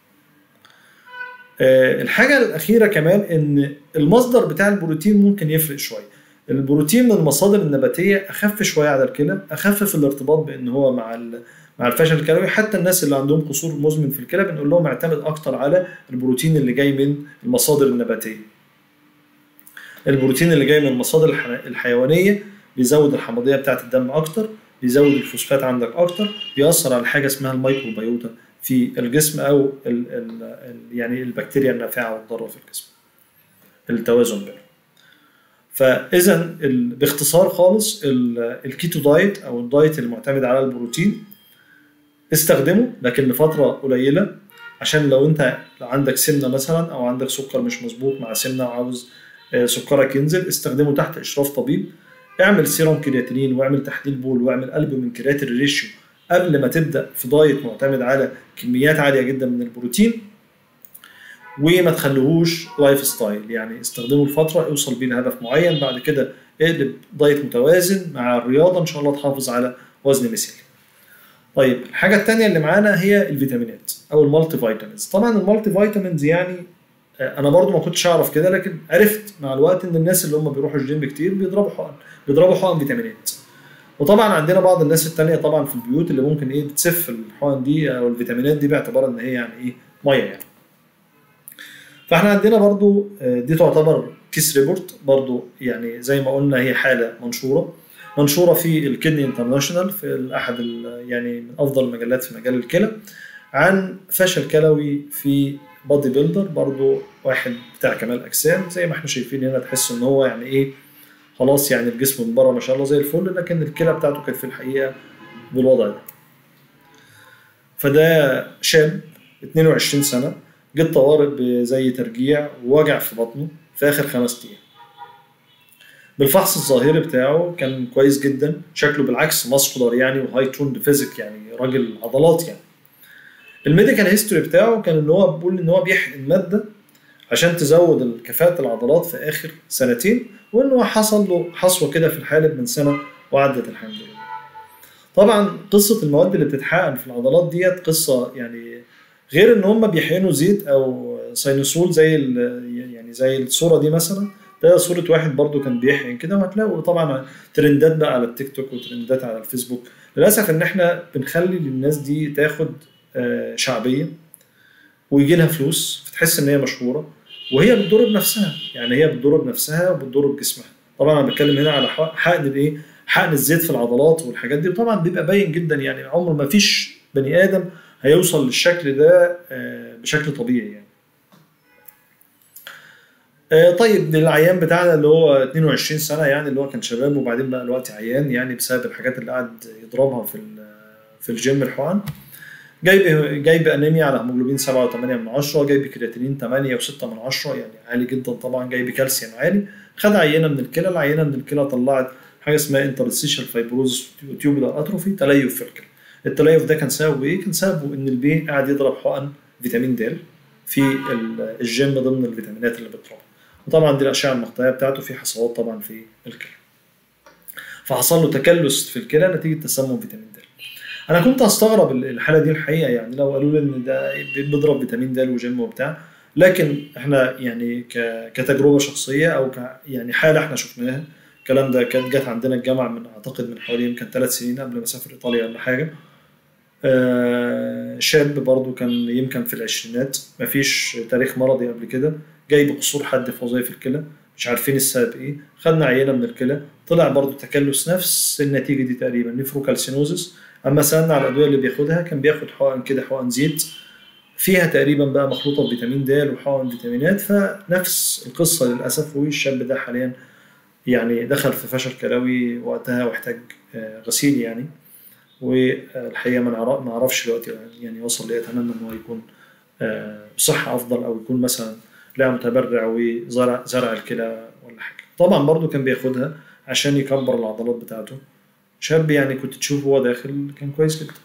S1: الحاجه الاخيره كمان ان المصدر بتاع البروتين ممكن يفرق شويه. البروتين من المصادر النباتيه اخف شويه على الكلى، اخف في الارتباط بان هو مع الفشل الكلوي. حتى الناس اللي عندهم قصور مزمن في الكلى بنقول لهم اعتمد اكتر على البروتين اللي جاي من المصادر النباتيه. البروتين اللي جاي من المصادر الحيوانيه بيزود الحمضيه بتاعه الدم اكتر، بيزود الفوسفات عندك اكتر، بيأثر على حاجه اسمها الميكروبيوتا في الجسم، او يعني البكتيريا النافعه والضاره في الجسم، التوازن بينهم. فاذا باختصار خالص الكيتو دايت او الدايت المعتمد على البروتين استخدمه لكن لفتره قليله، عشان لو انت عندك سمنه مثلا او عندك سكر مش مظبوط مع سمنه وعاوز سكرك ينزل، استخدمه تحت اشراف طبيب. اعمل سيروم كرياتينين واعمل تحليل بول واعمل قلب من كرياتين ريشيو قبل ما تبدا في دايت معتمد على كميات عاليه جدا من البروتين، وما تخليهوش لايف ستايل. يعني استخدمه لفتره اوصل بيه لهدف معين، بعد كده اقلب دايت متوازن مع الرياضه ان شاء الله تحافظ على وزن مثالي. طيب الحاجه الثانيه اللي معانا هي الفيتامينات او المالتي فيتامينز. طبعا المالتي فيتامينز يعني انا برضو ما كنتش اعرف كده، لكن عرفت مع الوقت ان الناس اللي هم بيروحوا الجيم كتير بيضربوا حقن فيتامينات. وطبعا عندنا بعض الناس التانية طبعا في البيوت اللي ممكن بتسف الحقن دي او الفيتامينات دي باعتبار ان هي يعني ميه يعني. فاحنا عندنا برضو دي تعتبر كيس ريبورت برضو، يعني زي ما قلنا هي حالة منشورة في الكدني انترناشونال، في احد يعني من افضل المجلات في مجال الكلى، عن فشل كلوي في بادي بيلدر، برضو واحد بتاع كمال اجسام. زي ما احنا شايفين هنا تحس ان هو يعني خلاص يعني الجسم من بره ما شاء الله زي الفل، لكن الكلى بتاعته كانت في الحقيقة بالوضع ده. فده شاب 22 سنة جه طوارئ بزي ترجيع ووجع في بطنه في اخر 5 ايام. بالفحص الظاهري بتاعه كان كويس جدا، شكله بالعكس ماسكولار يعني وهاي تون فيزيك، يعني راجل عضلات يعني. الميديكال هيستوري بتاعه كان ان هو بيقول ان هو بيحقن ماده عشان تزود كفاءه العضلات في اخر 2 سنين، وان هو حصل له حصوه كده في الحالب من سنه وعدت الحمد لله. طبعا قصه المواد اللي بتتحقن في العضلات ديت قصه يعني، غير ان هم بيحقنوا زيت او ساينوسول زي يعني زي الصوره دي مثلا، ده صوره واحد برضو كان بيحقن كده، وهتلاقوا طبعا ترندات بقى على التيك توك وترندات على الفيسبوك. للاسف ان احنا بنخلي للناس دي تاخد شعبيه ويجي لها فلوس، فتحس ان هي مشهوره وهي بتضر بنفسها، يعني هي بتضر بنفسها وبتضر بجسمها. طبعا انا بتكلم هنا على حقن الزيت في العضلات والحاجات دي، وطبعا بيبقى باين جدا، يعني عمر ما فيش بني ادم هيوصل للشكل ده بشكل طبيعي يعني. طيب العيان بتاعنا اللي هو 22 سنه، يعني اللي هو كان شباب وبعدين بقى دلوقتي عيان، يعني بسبب الحاجات اللي قعد يضربها في الجيم الحقن. جايب انيميا على هيموجلوبين 7.8، جايب كرياتينين 8.6، يعني عالي جدا طبعا، جايب كالسيوم عالي. خد عينه من الكلى، العينه من الكلى طلعت حاجه اسمها انترستيشال فايبروز وتيوبولار اتروفي، تليف في الكلى. التليف ده كان سببه ايه؟ كان سببه ان البي قاعد يضرب حقن فيتامين د في الجيم ضمن الفيتامينات اللي بتضربها، وطبعا دي الاشعه المقطعيه بتاعته في حصوات طبعا في الكلى، فحصل له تكلس في الكلى نتيجه تسمم فيتامين د. انا كنت هستغرب الحاله دي الحقيقه، يعني لو قالوا لي ان ده بيضرب فيتامين د وجيم وبتاع، لكن احنا يعني كتجربه شخصيه او يعني حاله احنا شفناها. الكلام ده كانت جت عندنا الجامعه من اعتقد من حوالي يمكن 3 سنين قبل ما اسافر ايطاليا ولا حاجه. شاب برضو كان يمكن في العشرينات، مفيش تاريخ مرضي قبل كده، جاي بقصور حد في وظائف الكلى، مش عارفين السبب ايه. خدنا عينه من الكلى طلع برضو تكلس نفس النتيجه دي تقريبا، نيفروكالسينوزس. اما سالنا على الادويه اللي بياخدها كان بياخد حقن كده، حقن زيت فيها تقريبا بقى مخلوطه بفيتامين د وحقن فيتامينات، فنفس القصه للاسف. والشاب ده حاليا يعني دخل في فشل كلوي وقتها واحتاج غسيل يعني. والحقيقه ما اعرفش دلوقتي يعني وصل ليه، اتمنى ان هو يكون بصحه افضل، او يكون مثلا لا متبرع وزرع الكلى ولا حاجه. طبعا برضو كان بياخدها عشان يكبر العضلات بتاعته. شاب يعني كنت تشوفه هو داخل كان كويس جدا.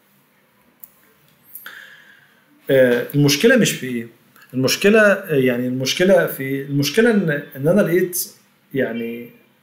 S1: المشكله مش في ايه، المشكله يعني المشكله ان انا لقيت يعني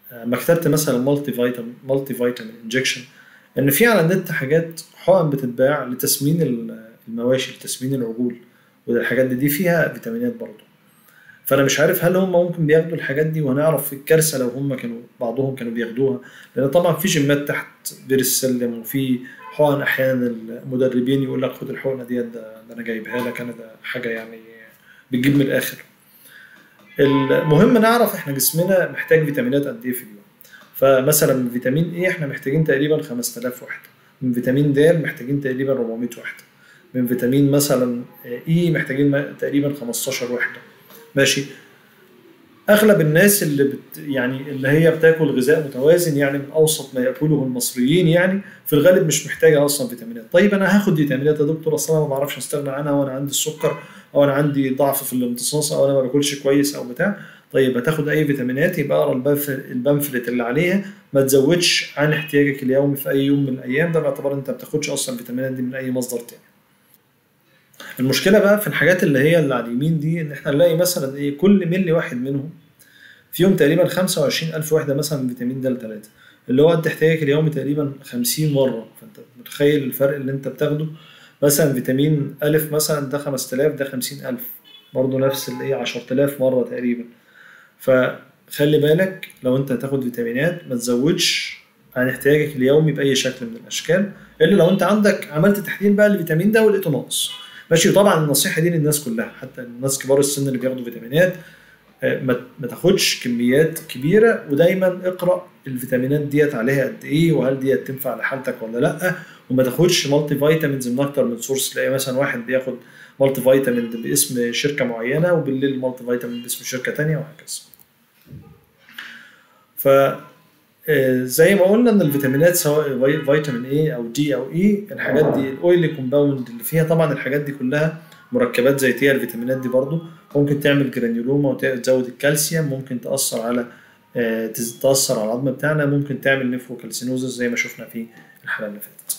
S1: لما كتبت مثلا مالتي فيتامين انجكشن، ان في على النت حاجات حقن بتتباع لتسمين المواشي، لتسمين العجول، والحاجات دي فيها فيتامينات برضه. فانا مش عارف هل هم ممكن بياخدوا الحاجات دي، وهنعرف في الكارثه لو هم كانوا بعضهم كانوا بياخدوها، لان طبعا في جيمات تحت بير السلم، وفي حقن احيانا المدربين يقول لك خد الحقنه ديت، ده انا جايبها لك انا، ده حاجه يعني بتجيب من الاخر. المهم نعرف احنا جسمنا محتاج فيتامينات قد ايه في اليوم. فمثلا من فيتامين ايه احنا محتاجين تقريبا 5000 وحده، من فيتامين د محتاجين تقريبا 400 وحده، من فيتامين مثلا اي محتاجين تقريبا 15 وحده. ماشي. اغلب الناس يعني اللي هي بتاكل غذاء متوازن، يعني من اوسط ما ياكله المصريين، يعني في الغالب مش محتاجه اصلا فيتامينات. طيب انا هاخد فيتامينات يا دكتور، اصلا انا ما بعرفش استغنى عنها، وانا عندي السكر، او انا عندي ضعف في الامتصاص، او انا ما باكلش كويس او بتاع. طيب هتاخد اي فيتامينات، يبقى اقرا البامفلت اللي عليها، ما تزودش عن احتياجك اليومي في اي يوم من الايام، ده باعتبار انت ما بتاخدش اصلا الفيتامينات دي من اي مصدر تاني. المشكله بقى في الحاجات اللي هي اللي على اليمين دي، ان احنا نلاقي مثلا ايه، كل ملي واحد منهم فيهم تقريبا 25000 وحدة مثلا من فيتامين د 3، اللي هو قد احتياجك اليومي تقريبا 50 مرة. فانت متخيل الفرق اللي انت بتاخده. مثلا فيتامين أ مثلا ده 5000، ده 50000، برضه نفس الايه 10000 مرة تقريبا. فخلي بالك لو انت هتاخد فيتامينات ما تزودش عن احتياجك اليومي بأي شكل من الأشكال، إلا لو انت عندك عملت تحليل بقى للفيتامين ده ولقيته ناقص. ماشي. طبعا النصيحة دي للناس كلها، حتى الناس كبار السن اللي بياخدوا فيتامينات، ما تاخدش كميات كبيره، ودايما اقرا الفيتامينات ديت عليها قد ايه، وهل ديت تنفع لحالتك ولا لا. وما تاخدش مالتي فيتامينز من اكتر من سورس. تلاقي مثلا واحد بياخد مالتي فيتامين باسم شركه معينه، وبالليل مالتي فيتامين باسم شركه تانية، وهكذا. ف زي ما قلنا ان الفيتامينات سواء فيتامين اي او دي او اي، الحاجات دي الاويلي كومباوند اللي فيها، طبعا الحاجات دي كلها مركبات زيتيه. الفيتامينات دي برضو ممكن تعمل جرانيولوما وتزود الكالسيوم، ممكن تاثر على تاثر على العظم بتاعنا، ممكن تعمل نيفروكالسينوزس زي ما شفنا في الحلقه اللي فاتت.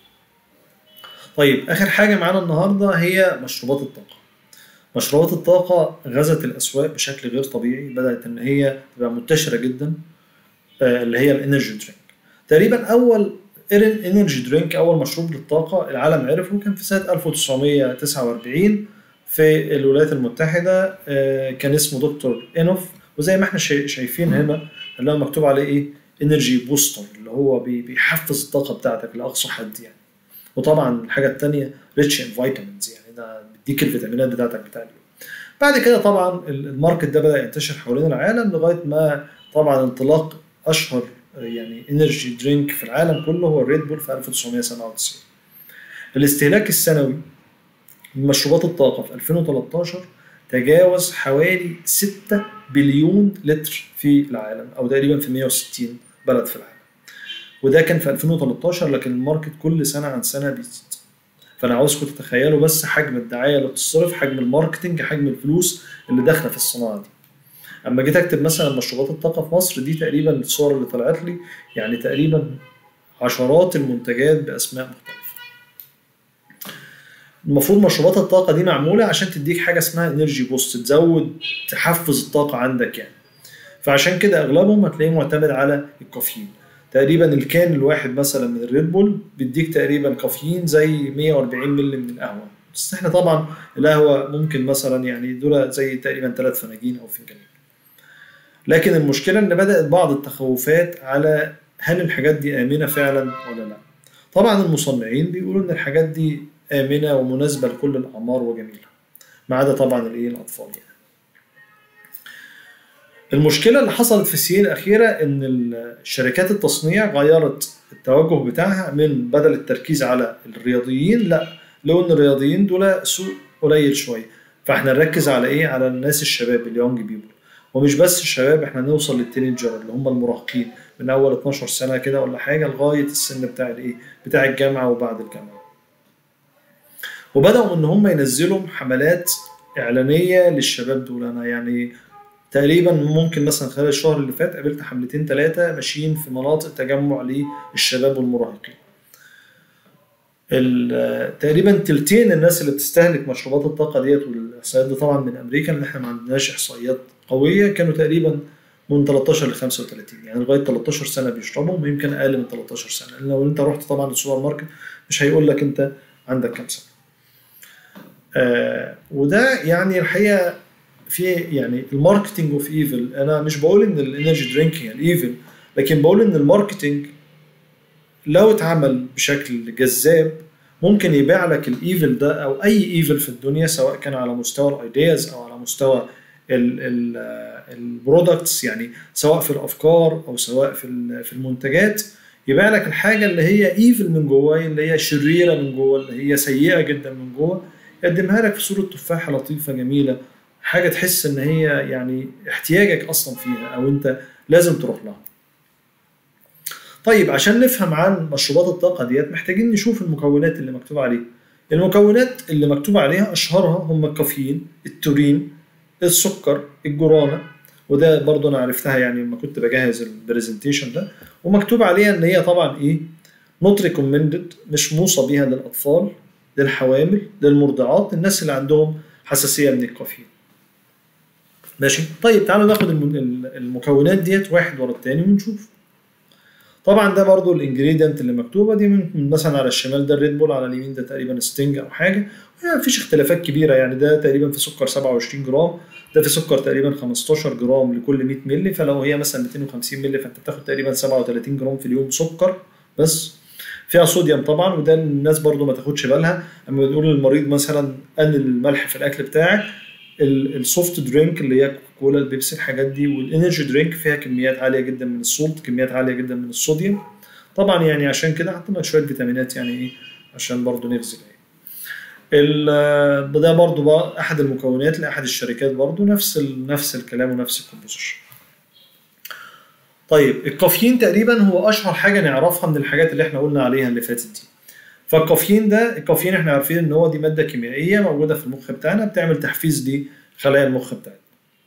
S1: طيب اخر حاجه معانا النهارده هي مشروبات الطاقه. مشروبات الطاقه غزت الاسواق بشكل غير طبيعي، بدات ان هي تبقى منتشره جدا. اللي هي الانرجي درينك. تقريبا اول انرجي درينك، اول مشروب للطاقه العالم عرفه، كان في سنه 1949 في الولايات المتحده. كان اسمه دكتور انوف، وزي ما احنا شايفين هنا اللي هو مكتوب عليه ايه، انرجي بوستر، اللي هو بيحفز الطاقه بتاعتك لاقصى حد يعني. وطبعا الحاجه الثانيه ريتش ان فيتامينز، يعني ده بيديك الفيتامينات بتاعتك بتاع اليوم. بعد كده طبعا الماركت ده بدأ ينتشر حوالين العالم، لغايه ما طبعا انطلاق اشهر يعني انرجي درينك في العالم كله هو الريد بول في 1997. الاستهلاك السنوي من مشروبات الطاقه في 2013 تجاوز حوالي 6 بليون لتر في العالم، او تقريبا في 160 بلد في العالم. وده كان في 2013، لكن الماركت كل سنه عن سنه بيزيد. فانا عاوزكم تتخيلوا بس حجم الدعايه اللي بتصرف، حجم الماركتنج، حجم الفلوس اللي داخله في الصناعه دي. اما جيت اكتب مثلا مشروبات الطاقه في مصر، دي تقريبا الصور اللي طلعت لي يعني تقريبا عشرات المنتجات باسماء مختلفه. المفروض مشروبات الطاقه دي معموله عشان تديك حاجه اسمها انرجي بوست، تزود تحفز الطاقه عندك يعني. فعشان كده اغلبهم هتلاقيه معتمد على الكافيين. تقريبا الكان الواحد مثلا من الريد بول بيديك تقريبا كافيين زي 140 مللي من القهوه. بس احنا طبعا القهوه ممكن مثلا يعني دول زي تقريبا 3 فناجين او فنجانين. لكن المشكله ان بدات بعض التخوفات على هل الحاجات دي امنه فعلا ولا لا. طبعا المصنعين بيقولوا ان الحاجات دي امنه ومناسبه لكل الاعمار وجميله، ما عدا طبعا الايه، الاطفال يعني. المشكله اللي حصلت في السنين الاخيره ان شركات التصنيع غيرت التوجه بتاعها، من بدل التركيز على الرياضيين، لا، لو ان الرياضيين دول سوق قليل شويه، فاحنا نركز على ايه، على الناس الشباب اليونج بيبول. ومش بس الشباب، احنا نوصل للتينيجر اللي هم المراهقين، من اول 12 سنه كده ولا حاجه لغايه السن بتاع الايه، بتاع الجامعه وبعد الجامعه. وبداوا ان هم ينزلوا حملات اعلانيه للشباب دول. انا يعني تقريبا ممكن مثلا خلال الشهر اللي فات قابلت حملتين ثلاثة ماشيين في مناطق تجمع للشباب والمراهقين. تقريبا تلتين الناس اللي بتستهلك مشروبات الطاقة ديت، والإحصائيات دي طبعا من أمريكا، إن إحنا ما عندناش إحصائيات قوية، كانوا تقريبا من 13 ل 35، يعني لغايه 13 سنه بيشربهم، ويمكن اقل من 13 سنه، لان لو انت رحت طبعا السوبر ماركت مش هيقول لك انت عندك كام سنه. وده يعني الحقيقه في يعني الماركتنج اوف ايفل. انا مش بقول ان الانرجي درينك يعني ايفل، لكن بقول ان الماركتنج لو اتعمل بشكل جذاب ممكن يبيع لك الايفل ده او اي ايفل في الدنيا، سواء كان على مستوى الايدياز او على مستوى البرودكتس، يعني سواء في الافكار او سواء في المنتجات. يبيع لك الحاجه اللي هي ايفل من جوه، اللي هي شريره من جوه، اللي هي سيئه جدا من جوه، يقدمها لك في صوره تفاحه لطيفه جميله، حاجه تحس ان هي يعني احتياجك اصلا فيها او انت لازم تروح لها. طيب عشان نفهم عن مشروبات الطاقة ديت محتاجين نشوف المكونات اللي مكتوب عليها. المكونات اللي مكتوب عليها أشهرها هم الكافيين، التورين، السكر، الجرانة، وده برضو أنا عرفتها يعني لما كنت بجهز البرزنتيشن ده. ومكتوب عليها إن هي طبعا إيه؟ not recommended، مش موصى بيها للأطفال، للحوامل، للمرضعات، الناس اللي عندهم حساسية من الكافيين. ماشي؟ طيب تعالوا ناخد المكونات ديت واحد ورا التاني ونشوف. طبعا ده برضو الانجريدينت اللي مكتوبه دي، من مثلا على الشمال ده الريد بول، على اليمين ده تقريبا ستينج او حاجه، يعني مفيش اختلافات كبيره. يعني ده تقريبا في سكر 27 جرام، ده في سكر تقريبا 15 جرام لكل 100 مللي، فلو هي مثلا 250 مللي فانت بتاخد تقريبا 37 جرام في اليوم سكر بس. فيها صوديوم طبعا، وده الناس برضو ما تاخدش بالها اما بنقول للمريض مثلا قلل الملح في الاكل بتاعك. السوفت درينك اللي هي كولا، البيبسي، الحاجات دي، والانرجي درينك فيها كميات عاليه جدا من السولت، كميات عاليه جدا من الصوديوم طبعا، يعني عشان كده حطينا شويه فيتامينات يعني ايه عشان برضو نغذي ده برضو بقى احد المكونات لاحد الشركات، برضو نفس الكلام ونفس الكومبوزيشن. طيب الكافيين تقريبا هو اشهر حاجه نعرفها من الحاجات اللي احنا قلنا عليها اللي فاتت دي. الكافيين احنا عارفين ان هو دي ماده كيميائيه موجوده في المخ بتاعنا، بتعمل تحفيز لخلايا المخ بتاعنا.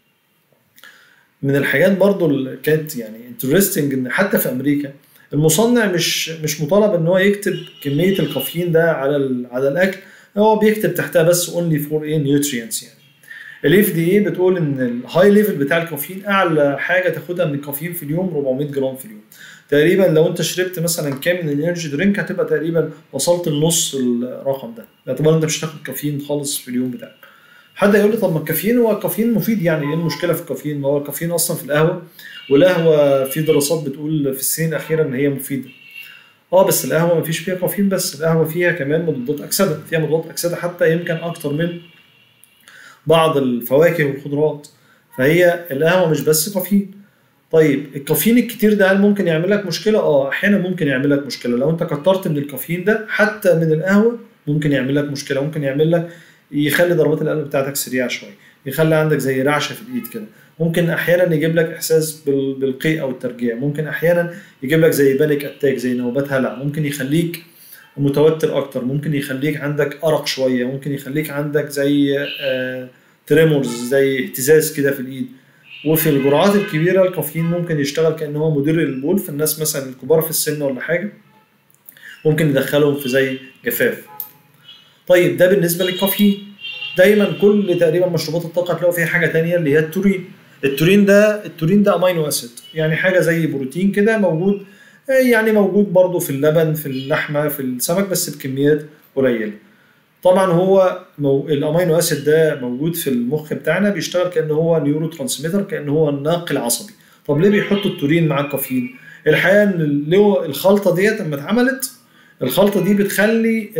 S1: من الحاجات برضو اللي كانت يعني انترستنج ان حتى في امريكا المصنع مش مطالب ان هو يكتب كميه الكافيين ده على الاكل، هو بيكتب تحتها بس only for nutrients. يعني الاف دي اي بتقول ان الهاي ليفل بتاع الكافيين، اعلى حاجه تاخدها من الكافيين في اليوم 400 جرام في اليوم تقريبا. لو انت شربت مثلا كام من الانرجي درينك هتبقى تقريبا وصلت لنص الرقم ده، باعتبار انت مش هتاخد كافيين خالص في اليوم بتاعك. حد يقول لي طب ما الكافيين، هو الكافيين مفيد، يعني ايه المشكله في الكافيين؟ ما هو الكافيين اصلا في القهوه، والقهوه في دراسات بتقول في السنين الاخيره ان هي مفيده. بس القهوه ما فيش فيها كافيين بس، القهوه فيها كمان مضادات اكسده، فيها مضادات اكسده حتى يمكن اكتر من بعض الفواكه والخضروات. فهي القهوه مش بس كافيين. طيب الكافيين الكتير ده هل ممكن يعمل لك مشكله؟ احيانا ممكن يعمل لك مشكله. لو انت كترت من الكافيين ده حتى من القهوه ممكن يعمل لك مشكله، ممكن يعمل لك يخلي ضربات القلب بتاعتك سريعه شويه، يخلي عندك زي رعشه في الايد كده، ممكن احيانا يجيب لك احساس بالقيء او الترجيع، ممكن احيانا يجيب لك زي بانيك اتاك، زي نوبات هلع، ممكن يخليك متوتر اكتر، ممكن يخليك عندك ارق شويه، ممكن يخليك عندك زي تريمورز، زي اهتزاز كده في الايد. وفي الجرعات الكبيره الكافيين ممكن يشتغل كأن هو مدر للبول في الناس مثلا الكبار في السن ولا حاجه، ممكن يدخلهم في زي جفاف. طيب ده بالنسبه للكافيين. دايما كل تقريبا مشروبات الطاقه تلاقوا فيها حاجه تانية اللي هي التورين. التورين ده امينو اسيد، يعني حاجه زي بروتين كده موجود، يعني موجود برضو في اللبن، في اللحمه، في السمك، بس بكميات قليله. طبعا هو الامينو اسيد ده موجود في المخ بتاعنا، بيشتغل كأنه هو نيورو ترانسميتر، كأنه هو ناقل عصبي. طب ليه بيحطوا التورين مع الكافيين؟ الحقيقه ان الخلطه ديت لما اتعملت، الخلطه دي بتخلي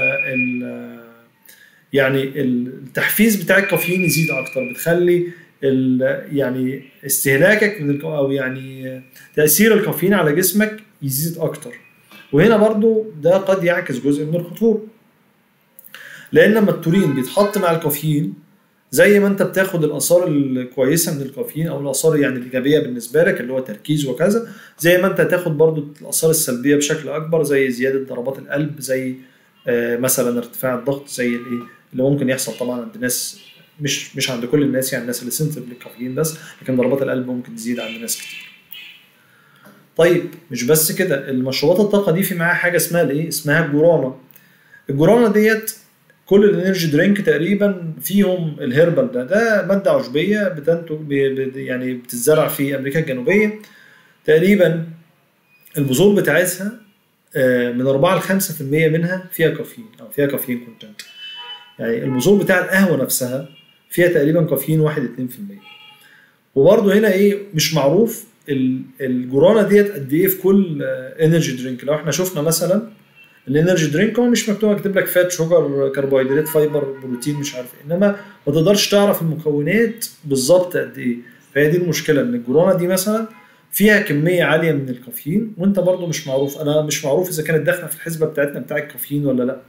S1: يعني التحفيز بتاع الكافيين يزيد اكتر، بتخلي يعني استهلاكك او يعني تاثير الكافيين على جسمك يزيد اكتر. وهنا برضو ده قد يعكس جزء من الخطوره، لان لما التورين بيتحط مع الكافيين زي ما انت بتاخد الاثار الكويسه من الكافيين او الاثار يعني الايجابيه بالنسبه لك اللي هو تركيز وكذا، زي ما انت هتاخد برضو الاثار السلبيه بشكل اكبر، زي زياده ضربات القلب، زي مثلا ارتفاع الضغط، زي الايه اللي ممكن يحصل طبعا عند ناس، مش عند كل الناس، يعني الناس اللي سنسيتيف للكافيين بس، لكن ضربات القلب ممكن تزيد عند ناس كتير. طيب مش بس كده، المشروبات الطاقه دي في معاها حاجه اسمها الايه، اسمها الجرانه. الجرانه ديت كل الانرجي درينك تقريبا فيهم الهيربال ده ماده عشبيه بتنتج يعني بتتزرع في امريكا الجنوبيه. تقريبا البذور بتاعتها من 4 ل 5% منها فيها كافيين او فيها كافيين كونتنت. يعني البذور بتاع القهوه نفسها فيها تقريبا كافيين 1-2%. وبرضه هنا ايه مش معروف الجرانه ديت قد ايه في كل انرجي درينك. لو احنا شفنا مثلا الانرجي درينك هو مش مكتوب كاتب لك فات شوجر كربوهيدرات فايبر بروتين مش عارف ايه، انما ما تقدرش تعرف المكونات بالظبط قد ايه. فهي دي المشكله ان الجرانه دي مثلا فيها كميه عاليه من الكافيين وانت برضو مش معروف، انا مش معروف اذا كانت داخله في الحسبه بتاعتنا بتاع الكافيين ولا لا.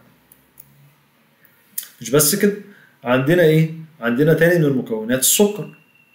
S1: مش بس كده، عندنا ايه؟ عندنا تاني من المكونات السكر.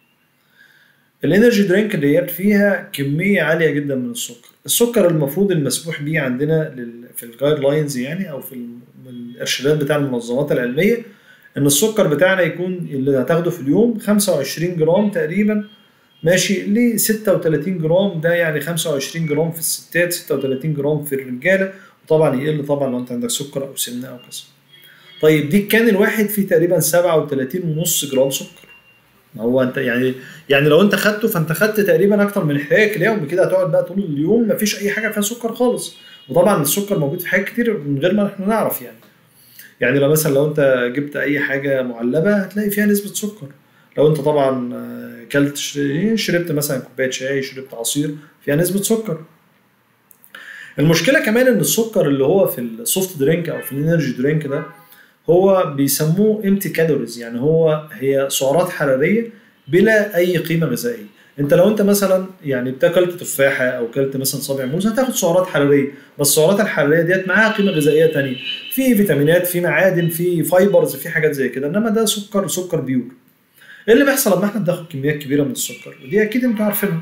S1: الانرجي درينك ديت فيها كميه عاليه جدا من السكر. السكر المفروض المسموح بيه عندنا في الجايد لاينز يعني او في الارشادات بتاع المنظمات العلميه ان السكر بتاعنا يكون اللي هتاخده في اليوم 25 جرام تقريبا ماشي ل 36 جرام. ده يعني 25 جرام في الستات 36 جرام في الرجاله، وطبعا يقل طبعا لو انت عندك سكر او سمنه او كذا. طيب دي كان الواحد فيه تقريبا 37.5 جرام سكر. ما هو انت يعني لو انت خدته فانت خدت تقريبا اكتر من احتياجك اليومي كده، هتقعد بقى طول اليوم مفيش اي حاجه فيها سكر خالص. وطبعا السكر موجود في حاجات كتير من غير ما احنا نعرف يعني لو مثلا لو انت جبت اي حاجه معلبه هتلاقي فيها نسبه سكر. لو انت طبعا كلت شربت مثلا كوبايه شاي شربت عصير فيها نسبه سكر. المشكله كمان ان السكر اللي هو في السوفت درينك او في الانرجي درينك ده هو بيسموه امتي كالوريز، يعني هي سعرات حراريه بلا اي قيمه غذائيه. انت لو انت مثلا يعني بتاكلت تفاحه او كلت مثلا صابع موز هتاخد سعرات حراريه، بس السعرات الحراريه ديت معاها قيمه غذائيه تانية، في فيتامينات في معادن في فايبرز في حاجات زي كده، انما ده سكر بيور. ايه اللي بيحصل لما احنا بناخد كميات كبيره من السكر؟ ودي اكيد انتوا عارفينها.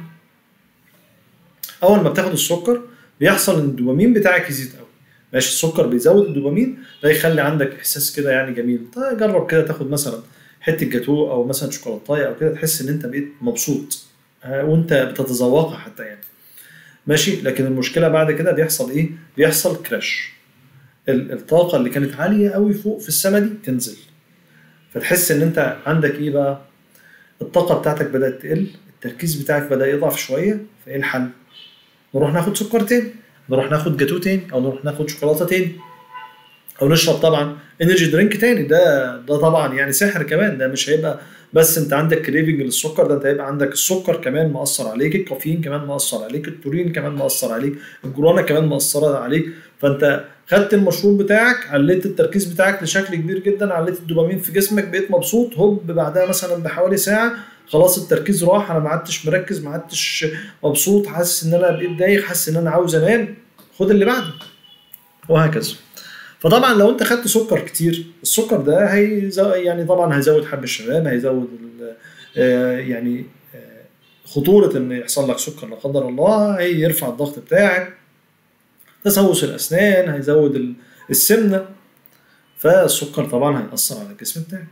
S1: اول ما بتاخد السكر بيحصل ان الدوبامين بتاعك يزيد قوي. ماشي، السكر بيزود الدوبامين ده يخلي عندك احساس كده يعني جميل. طيب جرب كده تاخد مثلا حته جاتوه او مثلا شوكولاتايه او كده تحس ان انت بقيت مبسوط وانت بتتذوقها حتى يعني. ماشي، لكن المشكله بعد كده بيحصل ايه؟ بيحصل كراش. الطاقه اللي كانت عاليه قوي فوق في السما دي تنزل، فتحس ان انت عندك ايه بقى؟ الطاقه بتاعتك بدات تقل، التركيز بتاعك بدا يضعف شويه. فايه الحل؟ نروح ناخد سكر تاني، نروح ناخد جاتوه تاني، او نروح ناخد شوكولاته تاني، او نشرب طبعا انرجي درينك تاني. ده طبعا يعني سحر كمان. ده مش هيبقى بس انت عندك كريفنج للسكر، ده انت هيبقى عندك السكر كمان مأثر عليك، الكافيين كمان مأثر عليك، التورين كمان مأثر عليك، الجرانه كمان مأثره عليك. فانت خدت المشروب بتاعك، عليت التركيز بتاعك لشكل كبير جدا، عليت الدوبامين في جسمك، بقيت مبسوط. هوب بعدها مثلا بحوالي ساعه خلاص التركيز راح، انا ما عدتش مركز، ما عدتش مبسوط، حاسس ان انا بقيت دايخ، حاسس ان انا عاوز انام، خد اللي بعده، وهكذا. فطبعا لو انت خدت سكر كتير، السكر ده يعني طبعا هيزود حب الشباب، هيزود يعني خطورة ان يحصل لك سكر لا قدر الله، هيرفع الضغط بتاعك، تسوس الاسنان، هيزود السمنة. فالسكر طبعا هيأثر على الجسم بتاعك.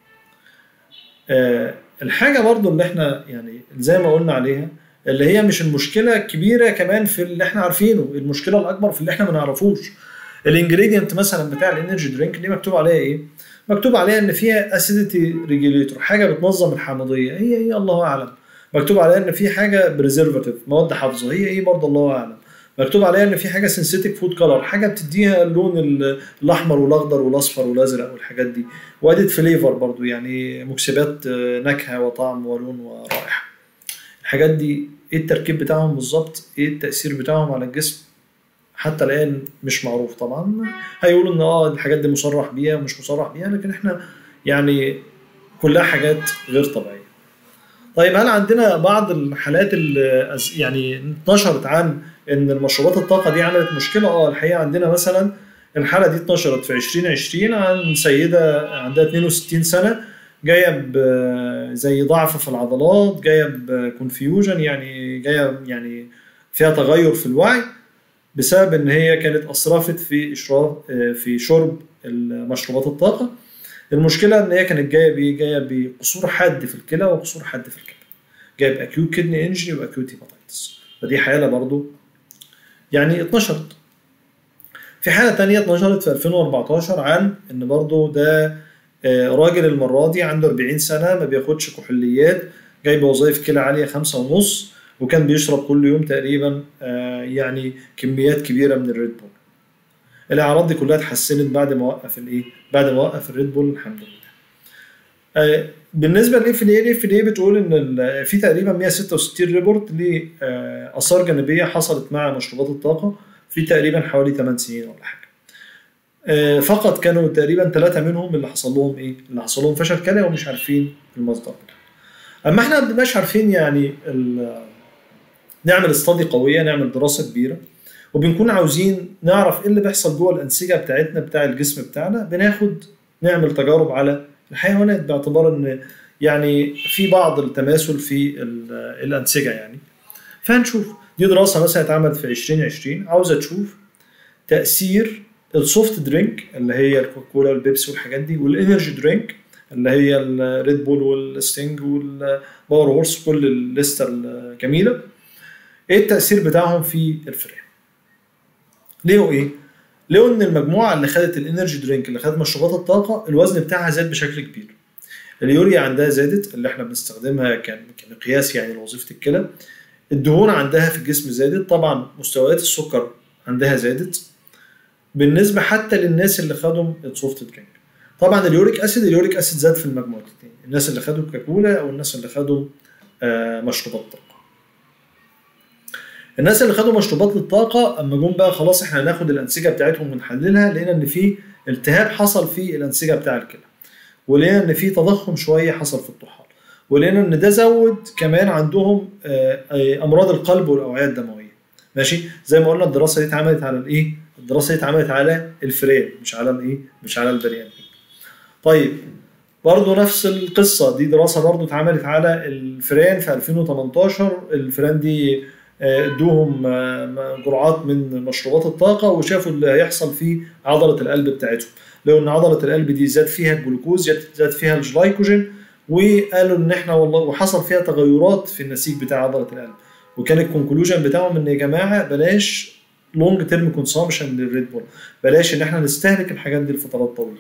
S1: الحاجة برضو اللي احنا يعني زي ما قلنا عليها، اللي هي مش المشكلة الكبيرة كمان في اللي احنا عارفينه، المشكلة الأكبر في اللي احنا ما نعرفوش. الانجريدينت مثلا بتاع الانرجي درينك دي مكتوب عليها ايه؟ مكتوب عليها ان فيها اسيديتي ريجوليتور، حاجه بتنظم الحامضيه. هي ايه؟ الله اعلم. مكتوب عليها ان في حاجه بريزرفاتيف، مواد حافظه. هي ايه؟ برضه الله اعلم. مكتوب عليها ان في حاجه سينثيتك فود كلر، حاجه بتديها اللون الاحمر والاخضر والاصفر والازرق والحاجات دي. واديت فليفر برضه، يعني مكسبات نكهه وطعم ولون ورائحه. الحاجات دي ايه التركيب بتاعهم بالظبط؟ ايه التاثير بتاعهم على الجسم؟ حتى الآن مش معروف طبعا. هيقولوا ان الحاجات دي مصرح بيها ومش مصرح بيها، لكن احنا يعني كلها حاجات غير طبيعية. طيب هل عندنا بعض الحالات اللي يعني انتشرت عن ان المشروبات الطاقة دي عملت مشكلة؟ الحقيقة عندنا مثلا الحالة دي اتنشرت في 2020 عن سيدة عندها 62 سنة جاية زي ضعف في العضلات، جاية بكونفيوجن، يعني جاية يعني فيها تغير في الوعي بسبب ان هي كانت اسرفت في شرب المشروبات الطاقه. المشكله ان هي كانت جايه بقصور حاد في الكلى وقصور حاد في الكبد، جايه باكيوت كدني انجري واكيوت هيباتيتس. فدي حاله برضو يعني اتنشرت. في حاله تانية اتنشرت في 2014 عن ان برضو ده راجل المره دي عنده 40 سنه ما بياخدش كحوليات، جايب وظائف كلى عاليه 5.5، وكان بيشرب كل يوم تقريبا يعني كميات كبيره من الريد بول. الاعراض دي كلها اتحسنت بعد ما وقف الايه، بعد ما وقف الريد بول الحمد لله. بالنسبه للاف دي الاف دي بتقول ان في تقريبا 166 ريبورت لاثار جانبيه حصلت مع مشروبات الطاقه في تقريبا حوالي 8 سنين ولا حاجه. فقط كانوا تقريبا 3 منهم اللي حصل لهم ايه؟ اللي حصل لهم فشل كلى ومش عارفين المصدر بتاعه. اما احنا ما بنبقاش عارفين يعني نعمل استادي قويه، نعمل دراسه كبيره، وبنكون عاوزين نعرف ايه اللي بيحصل جوه الانسجه بتاعتنا بتاع الجسم بتاعنا، نعمل تجارب على الحيوانات باعتبار ان يعني في بعض التماثل في الانسجه يعني. فهنشوف دي دراسه مثلا اتعملت في 2020 عاوزه تشوف تاثير السوفت درينك اللي هي الكوكاكولا والبيبسي والحاجات دي، والانرجي درينك اللي هي الريد بول والستينج والباور هورس، كل الليسته الجميله، ايه التاثير بتاعهم في الفئران. ليه ايه؟ لقوا ان المجموعه اللي خدت الانرجي درينك، اللي خدت مشروبات الطاقه، الوزن بتاعها زاد بشكل كبير. اليوريا عندها زادت اللي احنا بنستخدمها كمقياس يعني لوظيفه الكلى. الدهون عندها في الجسم زادت، طبعا مستويات السكر عندها زادت بالنسبه حتى للناس اللي خدوا السوفت درينك. طبعا اليوريك اسيد زاد في المجموعتين، الناس اللي خدوا كاكولا او الناس اللي خدوا مشروبات طاقه. الناس اللي خدوا مشروبات للطاقه اما جم بقى خلاص احنا هناخد الانسجه بتاعتهم ونحللها، لقينا ان في التهاب حصل في الانسجه بتاع الكلى، ولقينا ان في تضخم شويه حصل في الطحال، ولقينا ان ده زود كمان عندهم امراض القلب والاوعيه الدمويه. ماشي، زي ما قلنا الدراسه دي اتعملت على الايه؟ الدراسه دي اتعملت على الفئران مش على الايه؟ مش على البني ادمين. طيب برضه نفس القصه دي دراسه برضه اتعملت على الفئران في 2018. الفئران دي ادوهم جرعات من مشروبات الطاقه وشافوا اللي هيحصل في عضله القلب بتاعتهم. لقوا ان عضله القلب دي زاد فيها الجلوكوز، زاد فيها الجلايكوجين، وقالوا ان احنا والله وحصل فيها تغيرات في النسيج بتاع عضله القلب. وكان الكونكلوجن بتاعهم ان يا جماعه بلاش لونج تيرم كونسامشن للريد بول، بلاش ان احنا نستهلك الحاجات دي لفترات طويله.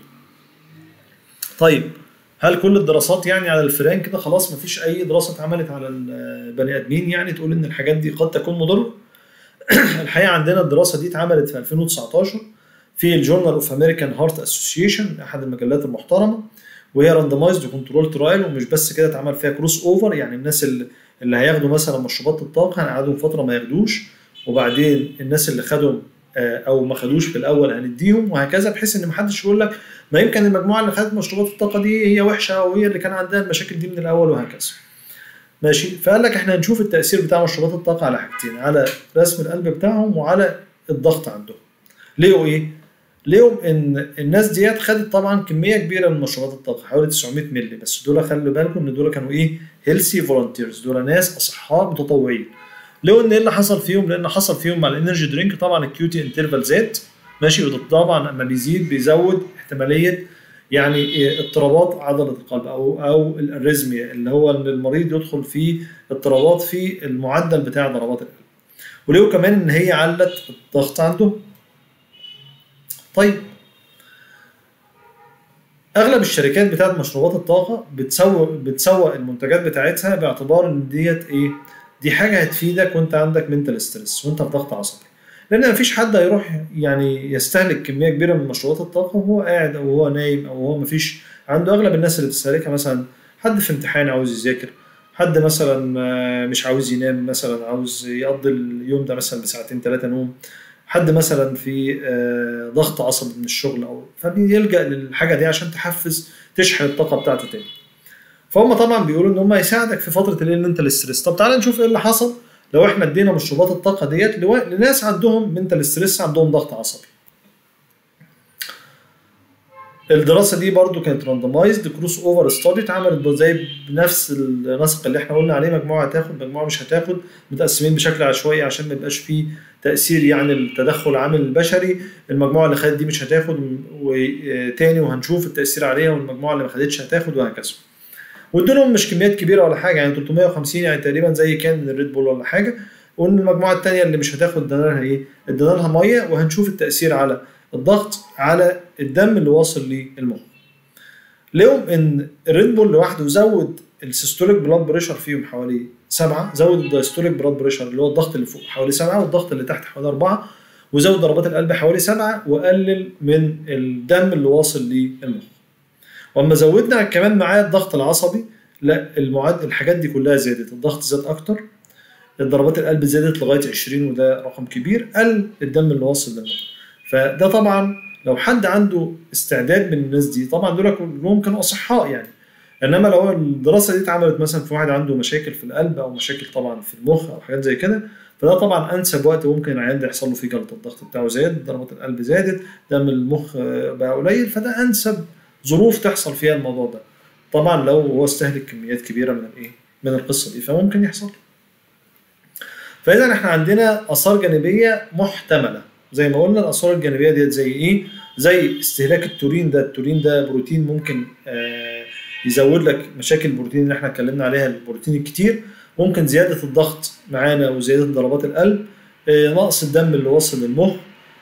S1: طيب هل كل الدراسات يعني على الفئران كده خلاص مفيش اي دراسه اتعملت على البني ادمين يعني تقول ان الحاجات دي قد تكون مضره؟ الحقيقه عندنا الدراسه دي اتعملت في 2019 في الجورنال اوف امريكان هارت اسوسيشن، احد المجلات المحترمه، وهي راندمايزد كنترول ترايل. ومش بس كده، اتعمل فيها كروس اوفر، يعني الناس اللي هياخدوا مثلا مشروبات الطاقه هنقعدهم فتره ما ياخدوش، وبعدين الناس اللي خدوا او ما خدوش في الاول هنديهم، وهكذا، بحيث ان محدش يقول لك ما يمكن المجموعه اللي خدت مشروبات الطاقه دي هي وحشه او هي اللي كان عندها المشاكل دي من الاول وهكذا. ماشي، فقال لك احنا هنشوف التاثير بتاع مشروبات الطاقه على حاجتين، على رسم القلب بتاعهم وعلى الضغط عندهم. لقوا ايه؟ لقوا ان الناس ديت خدت طبعا كميه كبيره من مشروبات الطاقه حوالي 900 مللي، بس دول خلوا بالكم ان دول كانوا ايه؟ هيلثي فولunteers، دول ناس اصحاء متطوعين. لقوا ان ايه اللي حصل فيهم؟ لان حصل فيهم مع الانرجي درينك طبعا الكيوتي انترفال زاد. ماشي، وده طبعا اما بيزود احتماليه يعني اضطرابات عضله القلب او الاريزميا، اللي هو ان المريض يدخل في اضطرابات في المعدل بتاع ضربات القلب. ولقوا كمان ان هي علت الضغط عندهم. طيب اغلب الشركات بتاعت مشروبات الطاقه بتسوق المنتجات بتاعتها باعتبار ان ديت ايه؟ دي حاجه هتفيدك وانت عندك منتال ستريس وانت في ضغط عصبي، لان مفيش حد هيروح يعني يستهلك كميه كبيره من مشروبات الطاقه وهو قاعد او هو نايم او هو مفيش عنده. اغلب الناس اللي بتستهلكها مثلا حد في امتحان عاوز يذاكر، حد مثلا مش عاوز ينام، مثلا عاوز يقضي اليوم ده مثلا بساعتين 3 نوم، حد مثلا في ضغط عصبي من الشغل، او فبيلجأ للحاجه دي عشان تشحن الطاقه بتاعته تاني. فهم طبعا بيقولوا ان هم يساعدك في فتره الليل ان انت الاستريس. طب تعالى نشوف ايه اللي حصل لو احنا ادينا مشروبات الطاقه ديت لناس عندهم منتال ستريس، عندهم ضغط عصبي. الدراسه دي برضو كانت راندمايزد كروس اوفر ستادي، اتعملت زي بنفس النسق اللي احنا قلنا عليه، مجموعه هتاخد مجموعه مش هتاخد، متقسمين بشكل عشوائي عشان ما يبقاش فيه تاثير يعني التدخل العامل البشري. المجموعه اللي خدت دي مش هتاخد وتاني وهنشوف التاثير عليها، والمجموعه اللي ما خدتش هتاخد، وهكذا. وادولهم مش كميات كبيره ولا حاجه، يعني 350 يعني تقريبا زي كان من الريد بول ولا حاجه، وان المجموعه الثانيه اللي مش هتاخد ادينا لها ايه؟ ادينا لها ميه، وهنشوف التاثير على الضغط على الدم اللي واصل للمخ. لقوا ان الريد بول لوحده زود السيستوليك بلاد بريشر فيهم حوالي 7، زود الدايستوليك بلاد بريشر اللي هو الضغط اللي فوق حوالي 7، والضغط اللي تحت حوالي 4، وزود ضربات القلب حوالي 7، وقلل من الدم اللي واصل للمخ. واما زودنا كمان معاه الضغط العصبي، لا الحاجات دي كلها زادت، الضغط زاد اكتر، ضربات القلب زادت لغايه 20، وده رقم كبير، قل الدم اللي واصل للمخ. فده طبعا لو حد عنده استعداد من الناس دي، طبعا دول كلهم كانوا اصحاء يعني، انما لو الدراسه دي اتعملت مثلا في واحد عنده مشاكل في القلب او مشاكل طبعا في المخ او حاجات زي كده، فده طبعا انسب وقت ممكن العيان ده يحصل له فيه جلطه، الضغط بتاعه زاد، ضربات القلب زادت، دم المخ بقى قليل، فده انسب ظروف تحصل فيها الموضوع ده. طبعا لو هو استهلك كميات كبيره من الايه؟ من القصه دي، فممكن يحصل. فاذا احنا عندنا اثار جانبيه محتمله. زي ما قلنا الاثار الجانبيه ديت زي ايه؟ زي استهلاك التورين ده، التورين ده بروتين ممكن يزود لك مشاكل البروتين اللي احنا اتكلمنا عليها، البروتين الكتير، ممكن زياده الضغط معانا وزياده ضربات القلب، نقص الدم اللي واصل للمخ،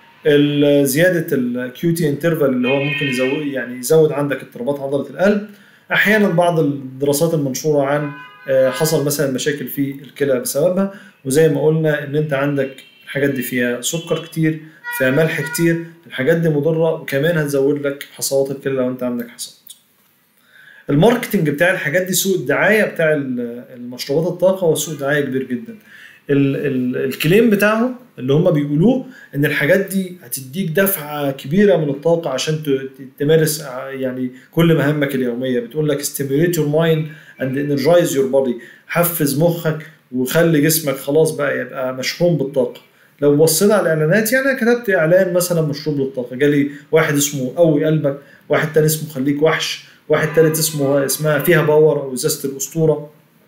S1: زياده الكيو تي انترفال اللي هو ممكن يزود عندك اضطرابات عضله القلب. احيانا بعض الدراسات المنشوره عن حصل مثلا مشاكل في الكلى بسببها، وزي ما قلنا ان انت عندك الحاجات دي فيها سكر كتير، فيها ملح كتير، الحاجات دي مضره، وكمان هتزود لك حصوات الكلى لو انت عندك حصوات. الماركتنج بتاع الحاجات دي، سوق الدعايه بتاع المشروبات الطاقه هو سوق دعايه كبير جدا. الكليم بتاعهم اللي هم بيقولوه ان الحاجات دي هتديك دفعه كبيره من الطاقه عشان تمارس يعني كل مهامك اليوميه. بتقول لك stimulate your mind and energize your body، حفز مخك وخلي جسمك خلاص بقى يبقى مشحون بالطاقه. لو بصينا على الاعلانات، يعني انا كتبت اعلان مثلا مشروب للطاقه، جالي واحد اسمه قوي قلبك، واحد تاني اسمه خليك وحش، واحد تالت اسمها فيها باور او ازازه الاسطوره.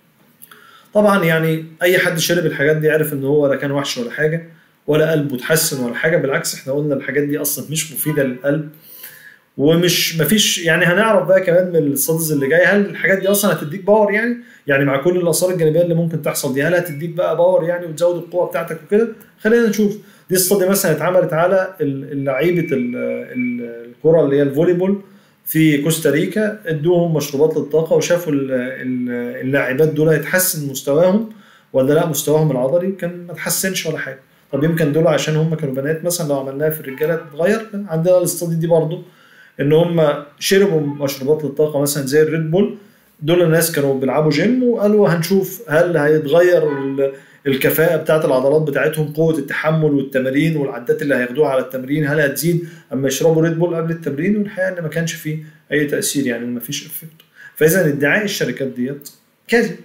S1: طبعا يعني اي حد شرب الحاجات دي عرف ان هو لا كان وحش ولا حاجه، ولا قلبه اتحسن ولا حاجه، بالعكس احنا قلنا الحاجات دي اصلا مش مفيده للقلب، ومش مفيش يعني. هنعرف بقى كمان من الستاديز اللي جايه هل الحاجات دي اصلا هتديك باور، يعني مع كل الاثار الجانبيه اللي ممكن تحصل دي، هل هتديك بقى باور يعني وتزود القوه بتاعتك وكده. خلينا نشوف. دي استادي مثلا اتعملت على لعيبه الكره اللي هي الفولي بول في كوستاريكا، ادوهم مشروبات للطاقه وشافوا اللاعبات دول هيتحسن مستواهم ولا لا. مستواهم العضلي كان ما اتحسنش ولا حاجه. طب يمكن دول عشان هم كانوا بنات مثلا، لو عملناها في الرجاله تتغير. عندنا الاستادي دي برضو ان هم شربوا مشروبات للطاقه مثلا زي الريد بول، دول الناس كانوا بيلعبوا جيم، وقالوا هنشوف هل هيتغير الكفاءه بتاعه العضلات بتاعتهم، قوه التحمل والتمارين والعدات اللي هياخدوها على التمرين هل هتزيد اما يشربوا ريد بول قبل التمرين. والحقيقه ان ما كانش فيه اي تاثير، يعني ما فيش افكت. فاذا ادعاء الشركات ديت كاذب.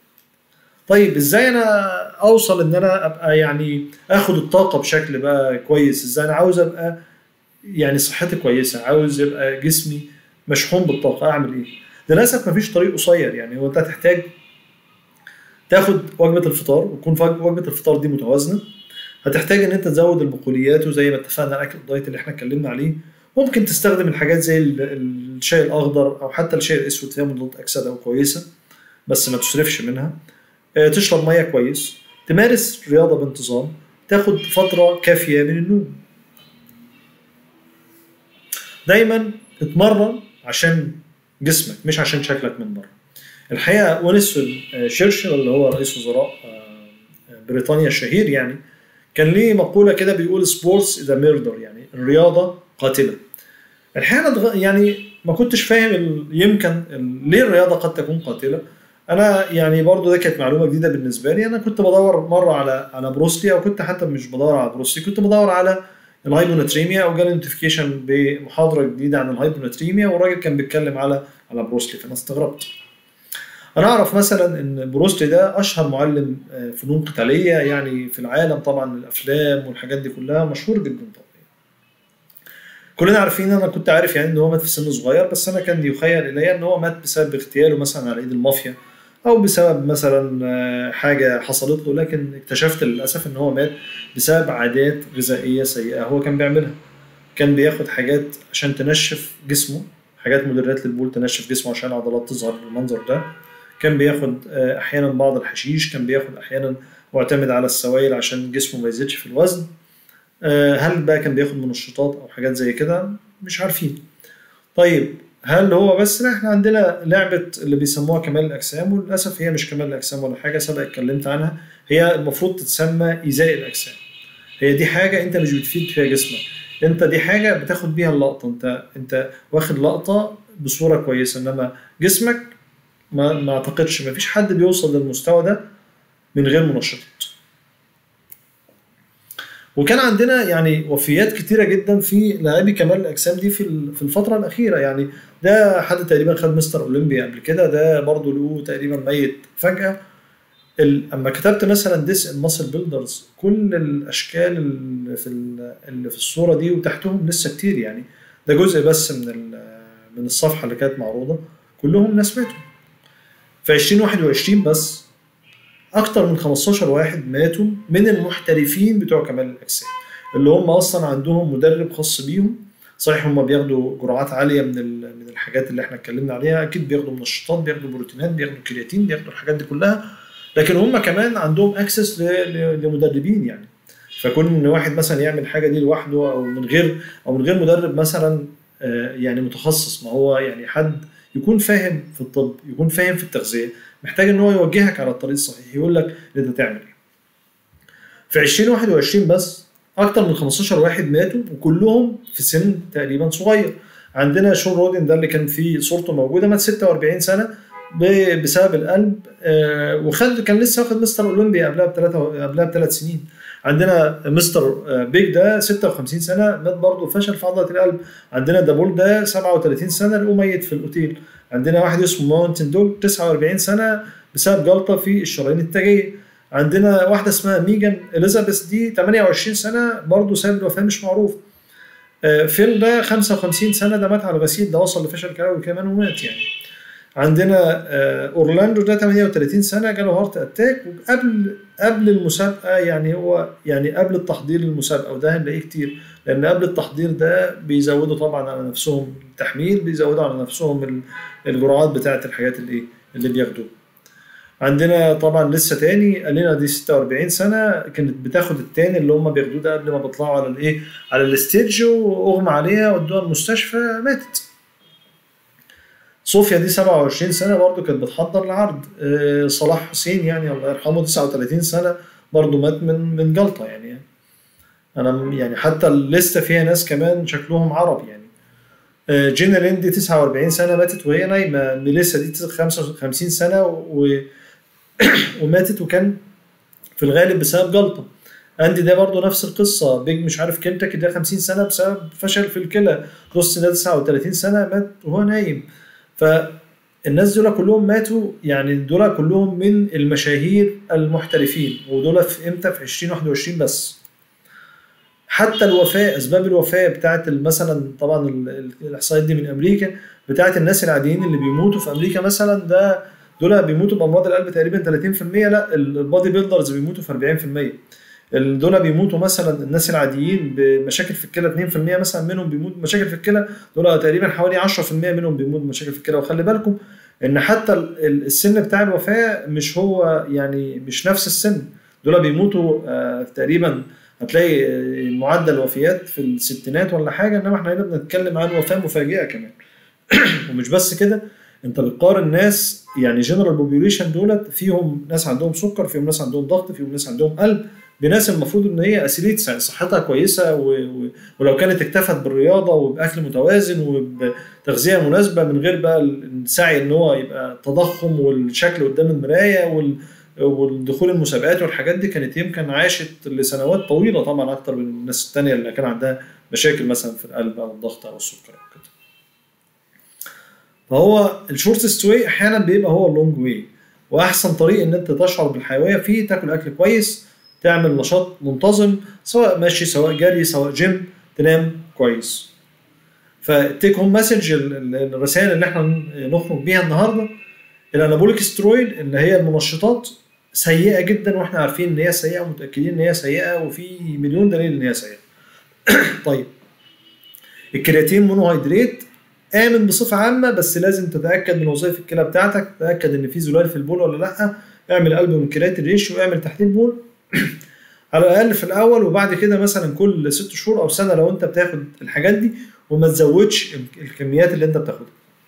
S1: طيب ازاي انا اوصل ان انا ابقى يعني اخد الطاقه بشكل بقى كويس؟ ازاي انا عاوز ابقى يعني صحتي كويسه، عاوز يبقى جسمي مشحون بالطاقه، اعمل ايه؟ للاسف مفيش طريق قصير. يعني هو انت هتحتاج تاخد وجبه الفطار، وتكون وجبه الفطار دي متوازنه. هتحتاج ان انت تزود البقوليات، وزي ما اتفقنا على اكل الدايت اللي احنا اتكلمنا عليه. ممكن تستخدم الحاجات زي الشاي الاخضر او حتى الشاي الاسود، فيها مضادات اكسده وكويسه بس ما تصرفش منها. تشرب ميه كويس، تمارس رياضه بانتظام، تاخد فتره كافيه من النوم. دايما اتمرن عشان جسمك مش عشان شكلك من بره. الحقيقه وينستون شرشل اللي هو رئيس وزراء بريطانيا الشهير، يعني كان ليه مقوله كده بيقول سبورتس ذا ميردر، يعني الرياضه قاتله. الحقيقه يعني ما كنتش فاهم يمكن ليه الرياضه قد تكون قاتله. انا يعني برضو ده كانت معلومه جديده بالنسبه لي. انا كنت بدور مره على بروسلي، او كنت حتى مش بدور على بروسلي، كنت بدور على الهايبوناتريميا، وجالي نوتيفيكيشن بمحاضره جديده عن الهايبوناتريميا، والراجل كان بيتكلم على بروسلي، فانا استغربت. انا اعرف مثلا ان بروسلي ده اشهر معلم فنون قتاليه يعني في العالم، طبعا الافلام والحاجات دي كلها مشهور جدا طبعا. كلنا عارفين، انا كنت عارف يعني ان هو مات في سن صغير، بس انا كان يخيل الي ان هو مات بسبب اغتياله مثلا على ايد المافيا، او بسبب مثلا حاجه حصلت له. لكن اكتشفت للاسف ان هو مات بسبب عادات غذائيه سيئه هو كان بيعملها. كان بياخد حاجات عشان تنشف جسمه، حاجات مدرات للبول تنشف جسمه عشان العضلات تظهر بالمنظر ده. كان بياخد احيانا بعض الحشيش، كان بياخد احيانا معتمد على السوائل عشان جسمه ما يزيدش في الوزن. هل بقى كان بياخد منشطات او حاجات زي كده؟ مش عارفين. طيب هل هو بس؟ لا، احنا عندنا لعبة اللي بيسموها كمال الأجسام، وللأسف هي مش كمال الأجسام ولا حاجة، سبق اتكلمت عنها. هي المفروض تتسمى إيذاء الأجسام. هي دي حاجة أنت مش بتفيد فيها جسمك، أنت دي حاجة بتاخد بيها اللقطة، أنت واخد لقطة بصورة كويسة، إنما جسمك ما أعتقدش، ما فيش حد بيوصل للمستوى ده من غير منشطات. وكان عندنا يعني وفيات كتيره جدا في لاعبي كمال الاجسام دي في الفتره الاخيره. يعني ده حد تقريبا خد مستر اولمبيا قبل كده، ده برضه له تقريبا ميت فجاه. اما كتبت مثلا ديس الماسل بيلدرز، كل الاشكال اللي في الصوره دي وتحتهم لسه كتير يعني. ده جزء بس من الصفحه اللي كانت معروضه، كلهم ناس ماتوا في 2021 بس. اكتر من 15 واحد ماتوا من المحترفين بتوع كمال الاجسام، اللي هم اصلا عندهم مدرب خاص بيهم. صحيح هم بياخدوا جرعات عاليه من الحاجات اللي احنا اتكلمنا عليها، اكيد بياخدوا منشطات، بياخدوا بروتينات، بياخدوا كرياتين، بياخدوا الحاجات دي كلها، لكن هم كمان عندهم اكسس لمدربين يعني. فكون ان واحد مثلا يعمل حاجه دي لوحده او من غير مدرب مثلا يعني متخصص، ما هو يعني حد يكون فاهم في الطب، يكون فاهم في التغذيه، محتاج ان هو يوجهك على الطريق الصحيح، يقول لك انت تعمل ايه. في 2021 بس اكتر من 15 واحد ماتوا، وكلهم في سن تقريبا صغير. عندنا شون رودن ده اللي كان فيه صورته موجوده، مات 46 سنه بسبب القلب، كان لسه واخد مستر اولمبيا قبلها بثلاث سنين. عندنا مستر بيج ده 56 سنه، مات برضه فشل في عضله القلب. عندنا دابول ده 37 سنه، لقوه ميت في الاوتيل. عندنا واحد اسمه ماونتن دوج 49 سنه بسبب جلطه في الشرايين التاجيه. عندنا واحده اسمها ميجان اليزابيث دي 28 سنه، برضه سبب الوفاه مش معروف. فيل ده 55 سنه، ده مات على الغسيل، ده وصل لفشل كلوي كمان ومات يعني. عندنا اورلاندو ده 38 سنه، جاله هارت اتاك قبل المسابقه، يعني هو يعني قبل التحضير للمسابقه، وده هنلاقيه كتير، لان قبل التحضير ده بيزودوا طبعا على نفسهم التحميل، بيزودوا على نفسهم الجرعات بتاعه الحاجات اللي بياخدوها. عندنا طبعا لسه تاني الينا دي 46 سنه، كانت بتاخد التاني اللي هم بياخدوه ده قبل ما بيطلعوا على الستيج، واغمى عليها ودوها المستشفى ماتت. صوفيا دي 27 سنه، برضو كانت بتحضر لعرض. صلاح حسين يعني الله يرحمه 39 سنه، برضو مات من جلطه يعني. انا يعني حتى الليسته فيها ناس كمان شكلهم عرب يعني. جينا لين دي 49 سنه، ماتت وهي نايمه. ميليسا دي 55 سنه وماتت، وكان في الغالب بسبب جلطه. اندي ده برضه نفس القصه. بيج مش عارف كنتاكي ده 50 سنه بسبب فشل في الكلى. روس ده 39 سنه، مات وهو نايم. فالناس دول كلهم ماتوا يعني، دول كلهم من المشاهير المحترفين، ودول في امتى؟ في 2021 بس. حتى الوفاه، اسباب الوفاه بتاعت مثلا، طبعا الاحصائيات دي من امريكا، بتاعت الناس العاديين اللي بيموتوا في امريكا مثلا، دول بيموتوا بامراض القلب تقريبا 30%، لا البادي بيلدرز بيموتوا في 40%. دول بيموتوا مثلا الناس العاديين بمشاكل في الكلى 2% مثلا منهم بيموت بمشاكل في الكلى، دول تقريبا حوالي 10% منهم بيموت بمشاكل في الكلى. وخلي بالكم ان حتى السن بتاع الوفاه مش هو يعني مش نفس السن، دول بيموتوا تقريبا هتلاقي معدل الوفيات في الستينات ولا حاجه، انما احنا هنا بنتكلم عن وفاه مفاجئه كمان. ومش بس كده، انت بتقارن ناس يعني جنرال بوبيوليشن، دولت فيهم ناس عندهم سكر، فيهم ناس عندهم ضغط، فيهم ناس عندهم قلب، بناس المفروض ان هي اثليت صحتها كويسه، ولو كانت اكتفت بالرياضه وباكل متوازن وبتغذيه مناسبه، من غير بقى السعي ان هو يبقى تضخم والشكل قدام المرايه والدخول المسابقات والحاجات دي، كانت يمكن عاشت لسنوات طويله طبعا اكتر من الناس الثانيه اللي كان عندها مشاكل مثلا في القلب او الضغط او السكر او كده. فهو الشورتست واي احيانا بيبقى هو اللونج واي، واحسن طريق ان انت تشعر بالحيويه فيه تاكل اكل كويس، تعمل نشاط منتظم، سواء مشي سواء جري سواء جيم، تنام كويس. فتيك هوم مسج، الرسائل اللي احنا نخرج بيها النهارده: الانابوليك سترويد اللي هي المنشطات سيئه جدا، واحنا عارفين ان هي سيئه ومتاكدين ان هي سيئه، وفي مليون دليل ان هي سيئه. طيب الكرياتين مونوهيدرات آمن بصفة عامة، بس لازم تتأكد من وظائف الكلى بتاعتك، تتأكد إن في زلال في البول ولا لأ، اعمل البوم كرياتين ريشيو، اعمل تحليل بول على الاقل في الاول، وبعد كده مثلا كل 6 شهور او سنه لو انت بتاخد الحاجات دي، وما تزودش الكميات اللي انت بتاخدها.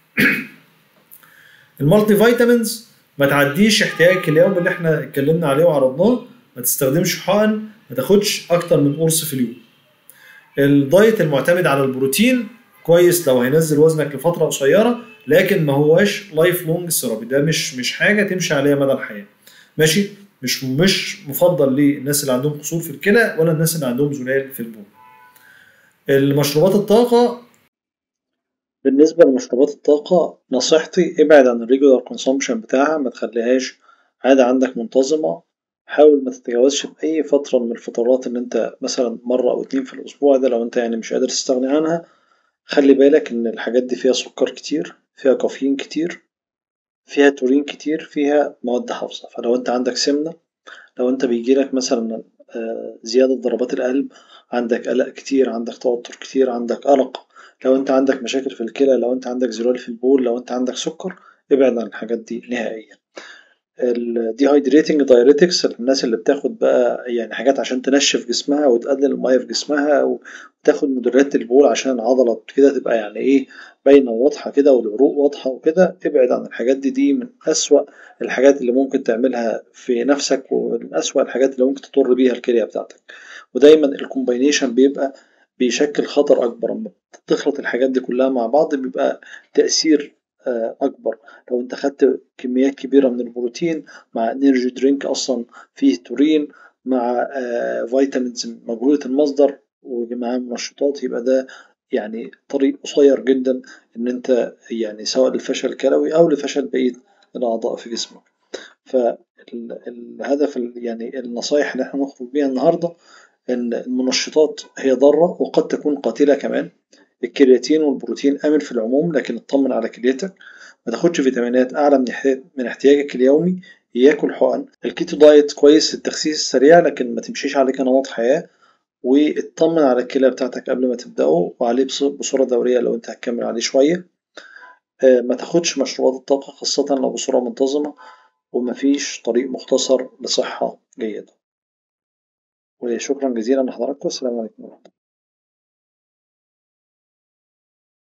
S1: المالتي فيتامينز ما تعديش احتياجك اليومي اللي احنا اتكلمنا عليه وعرضناه، ما تستخدمش حقن، ما تاخدش اكتر من قرص في اليوم. الدايت المعتمد على البروتين كويس لو هينزل وزنك لفتره قصيره، لكن ما هواش لايف لونج ثيرابي، ده مش حاجه تمشي عليها مدى الحياه. ماشي. مش مفضل للناس اللي عندهم قصور في الكلى ولا الناس اللي عندهم زلال في البول. المشروبات الطاقه، بالنسبة لمشروبات الطاقة نصيحتي ابعد عن الريجولار كونسومشن بتاعها، ما تخليهاش عادة عندك منتظمة. حاول ما تتجاوزش بأي فترة من الفترات إن أنت مثلا مرة أو 2 في الأسبوع، ده لو أنت يعني مش قادر تستغني عنها. خلي بالك إن الحاجات دي فيها سكر كتير، فيها كافيين كتير، فيها تورين كتير، فيها مواد حافظة. فلو أنت عندك سمنة، لو أنت بيجيلك مثلا زيادة ضربات القلب، عندك قلق كتير، عندك توتر كتير، عندك أرق، لو أنت عندك مشاكل في الكلى، لو أنت عندك زلال في البول، لو أنت عندك سكر، ابعد عن الحاجات دي نهائيا. الديهايدريتنج دايريتكس، الناس اللي بتاخد بقى يعني حاجات عشان تنشف جسمها وتقلل المية في جسمها، أو تاخد مدرات البول عشان العضلة كده تبقى يعني إيه باينة وواضحة كده والعروق واضحة وكده، ابعد عن الحاجات دي. دي من أسوأ الحاجات اللي ممكن تعملها في نفسك، ومن أسوأ الحاجات اللي ممكن تضر بيها الكلية بتاعتك. ودايما الكومباينيشن بيبقى بيشكل خطر أكبر. لما تخلط الحاجات دي كلها مع بعض بيبقى تأثير أكبر. لو أنت خدت كميات كبيرة من البروتين مع انرجي درينك اصلا فيه تورين، مع فيتامينز مجهولة المصدر، ومع منشطات، يبقى ده يعني طريق قصير جدا ان انت يعني سواء للفشل الكلوي او لفشل بقية الاعضاء في جسمك. فالهدف يعني النصايح اللي احنا نخرج بيها النهارده ان المنشطات هي ضارة وقد تكون قاتلة كمان. الكرياتين والبروتين آمن في العموم، لكن اطمن على كليتك. ما تاخدش فيتامينات أعلى من احتياجك اليومي. ياكل حقن. الكيتو دايت كويس للتخسيس السريع، لكن ما تمشيش عليه كنمط حياة. واطمن على الكلى بتاعتك قبل ما تبدأه، وعليه بصورة دورية لو انت هتكمل عليه شوية. ما تاخدش مشروبات الطاقة خاصة لو بصورة منتظمة، ومفيش طريق مختصر لصحة جيدة. وشكرا جزيلا لحضراتكم، والسلام عليكم ورحمة الله.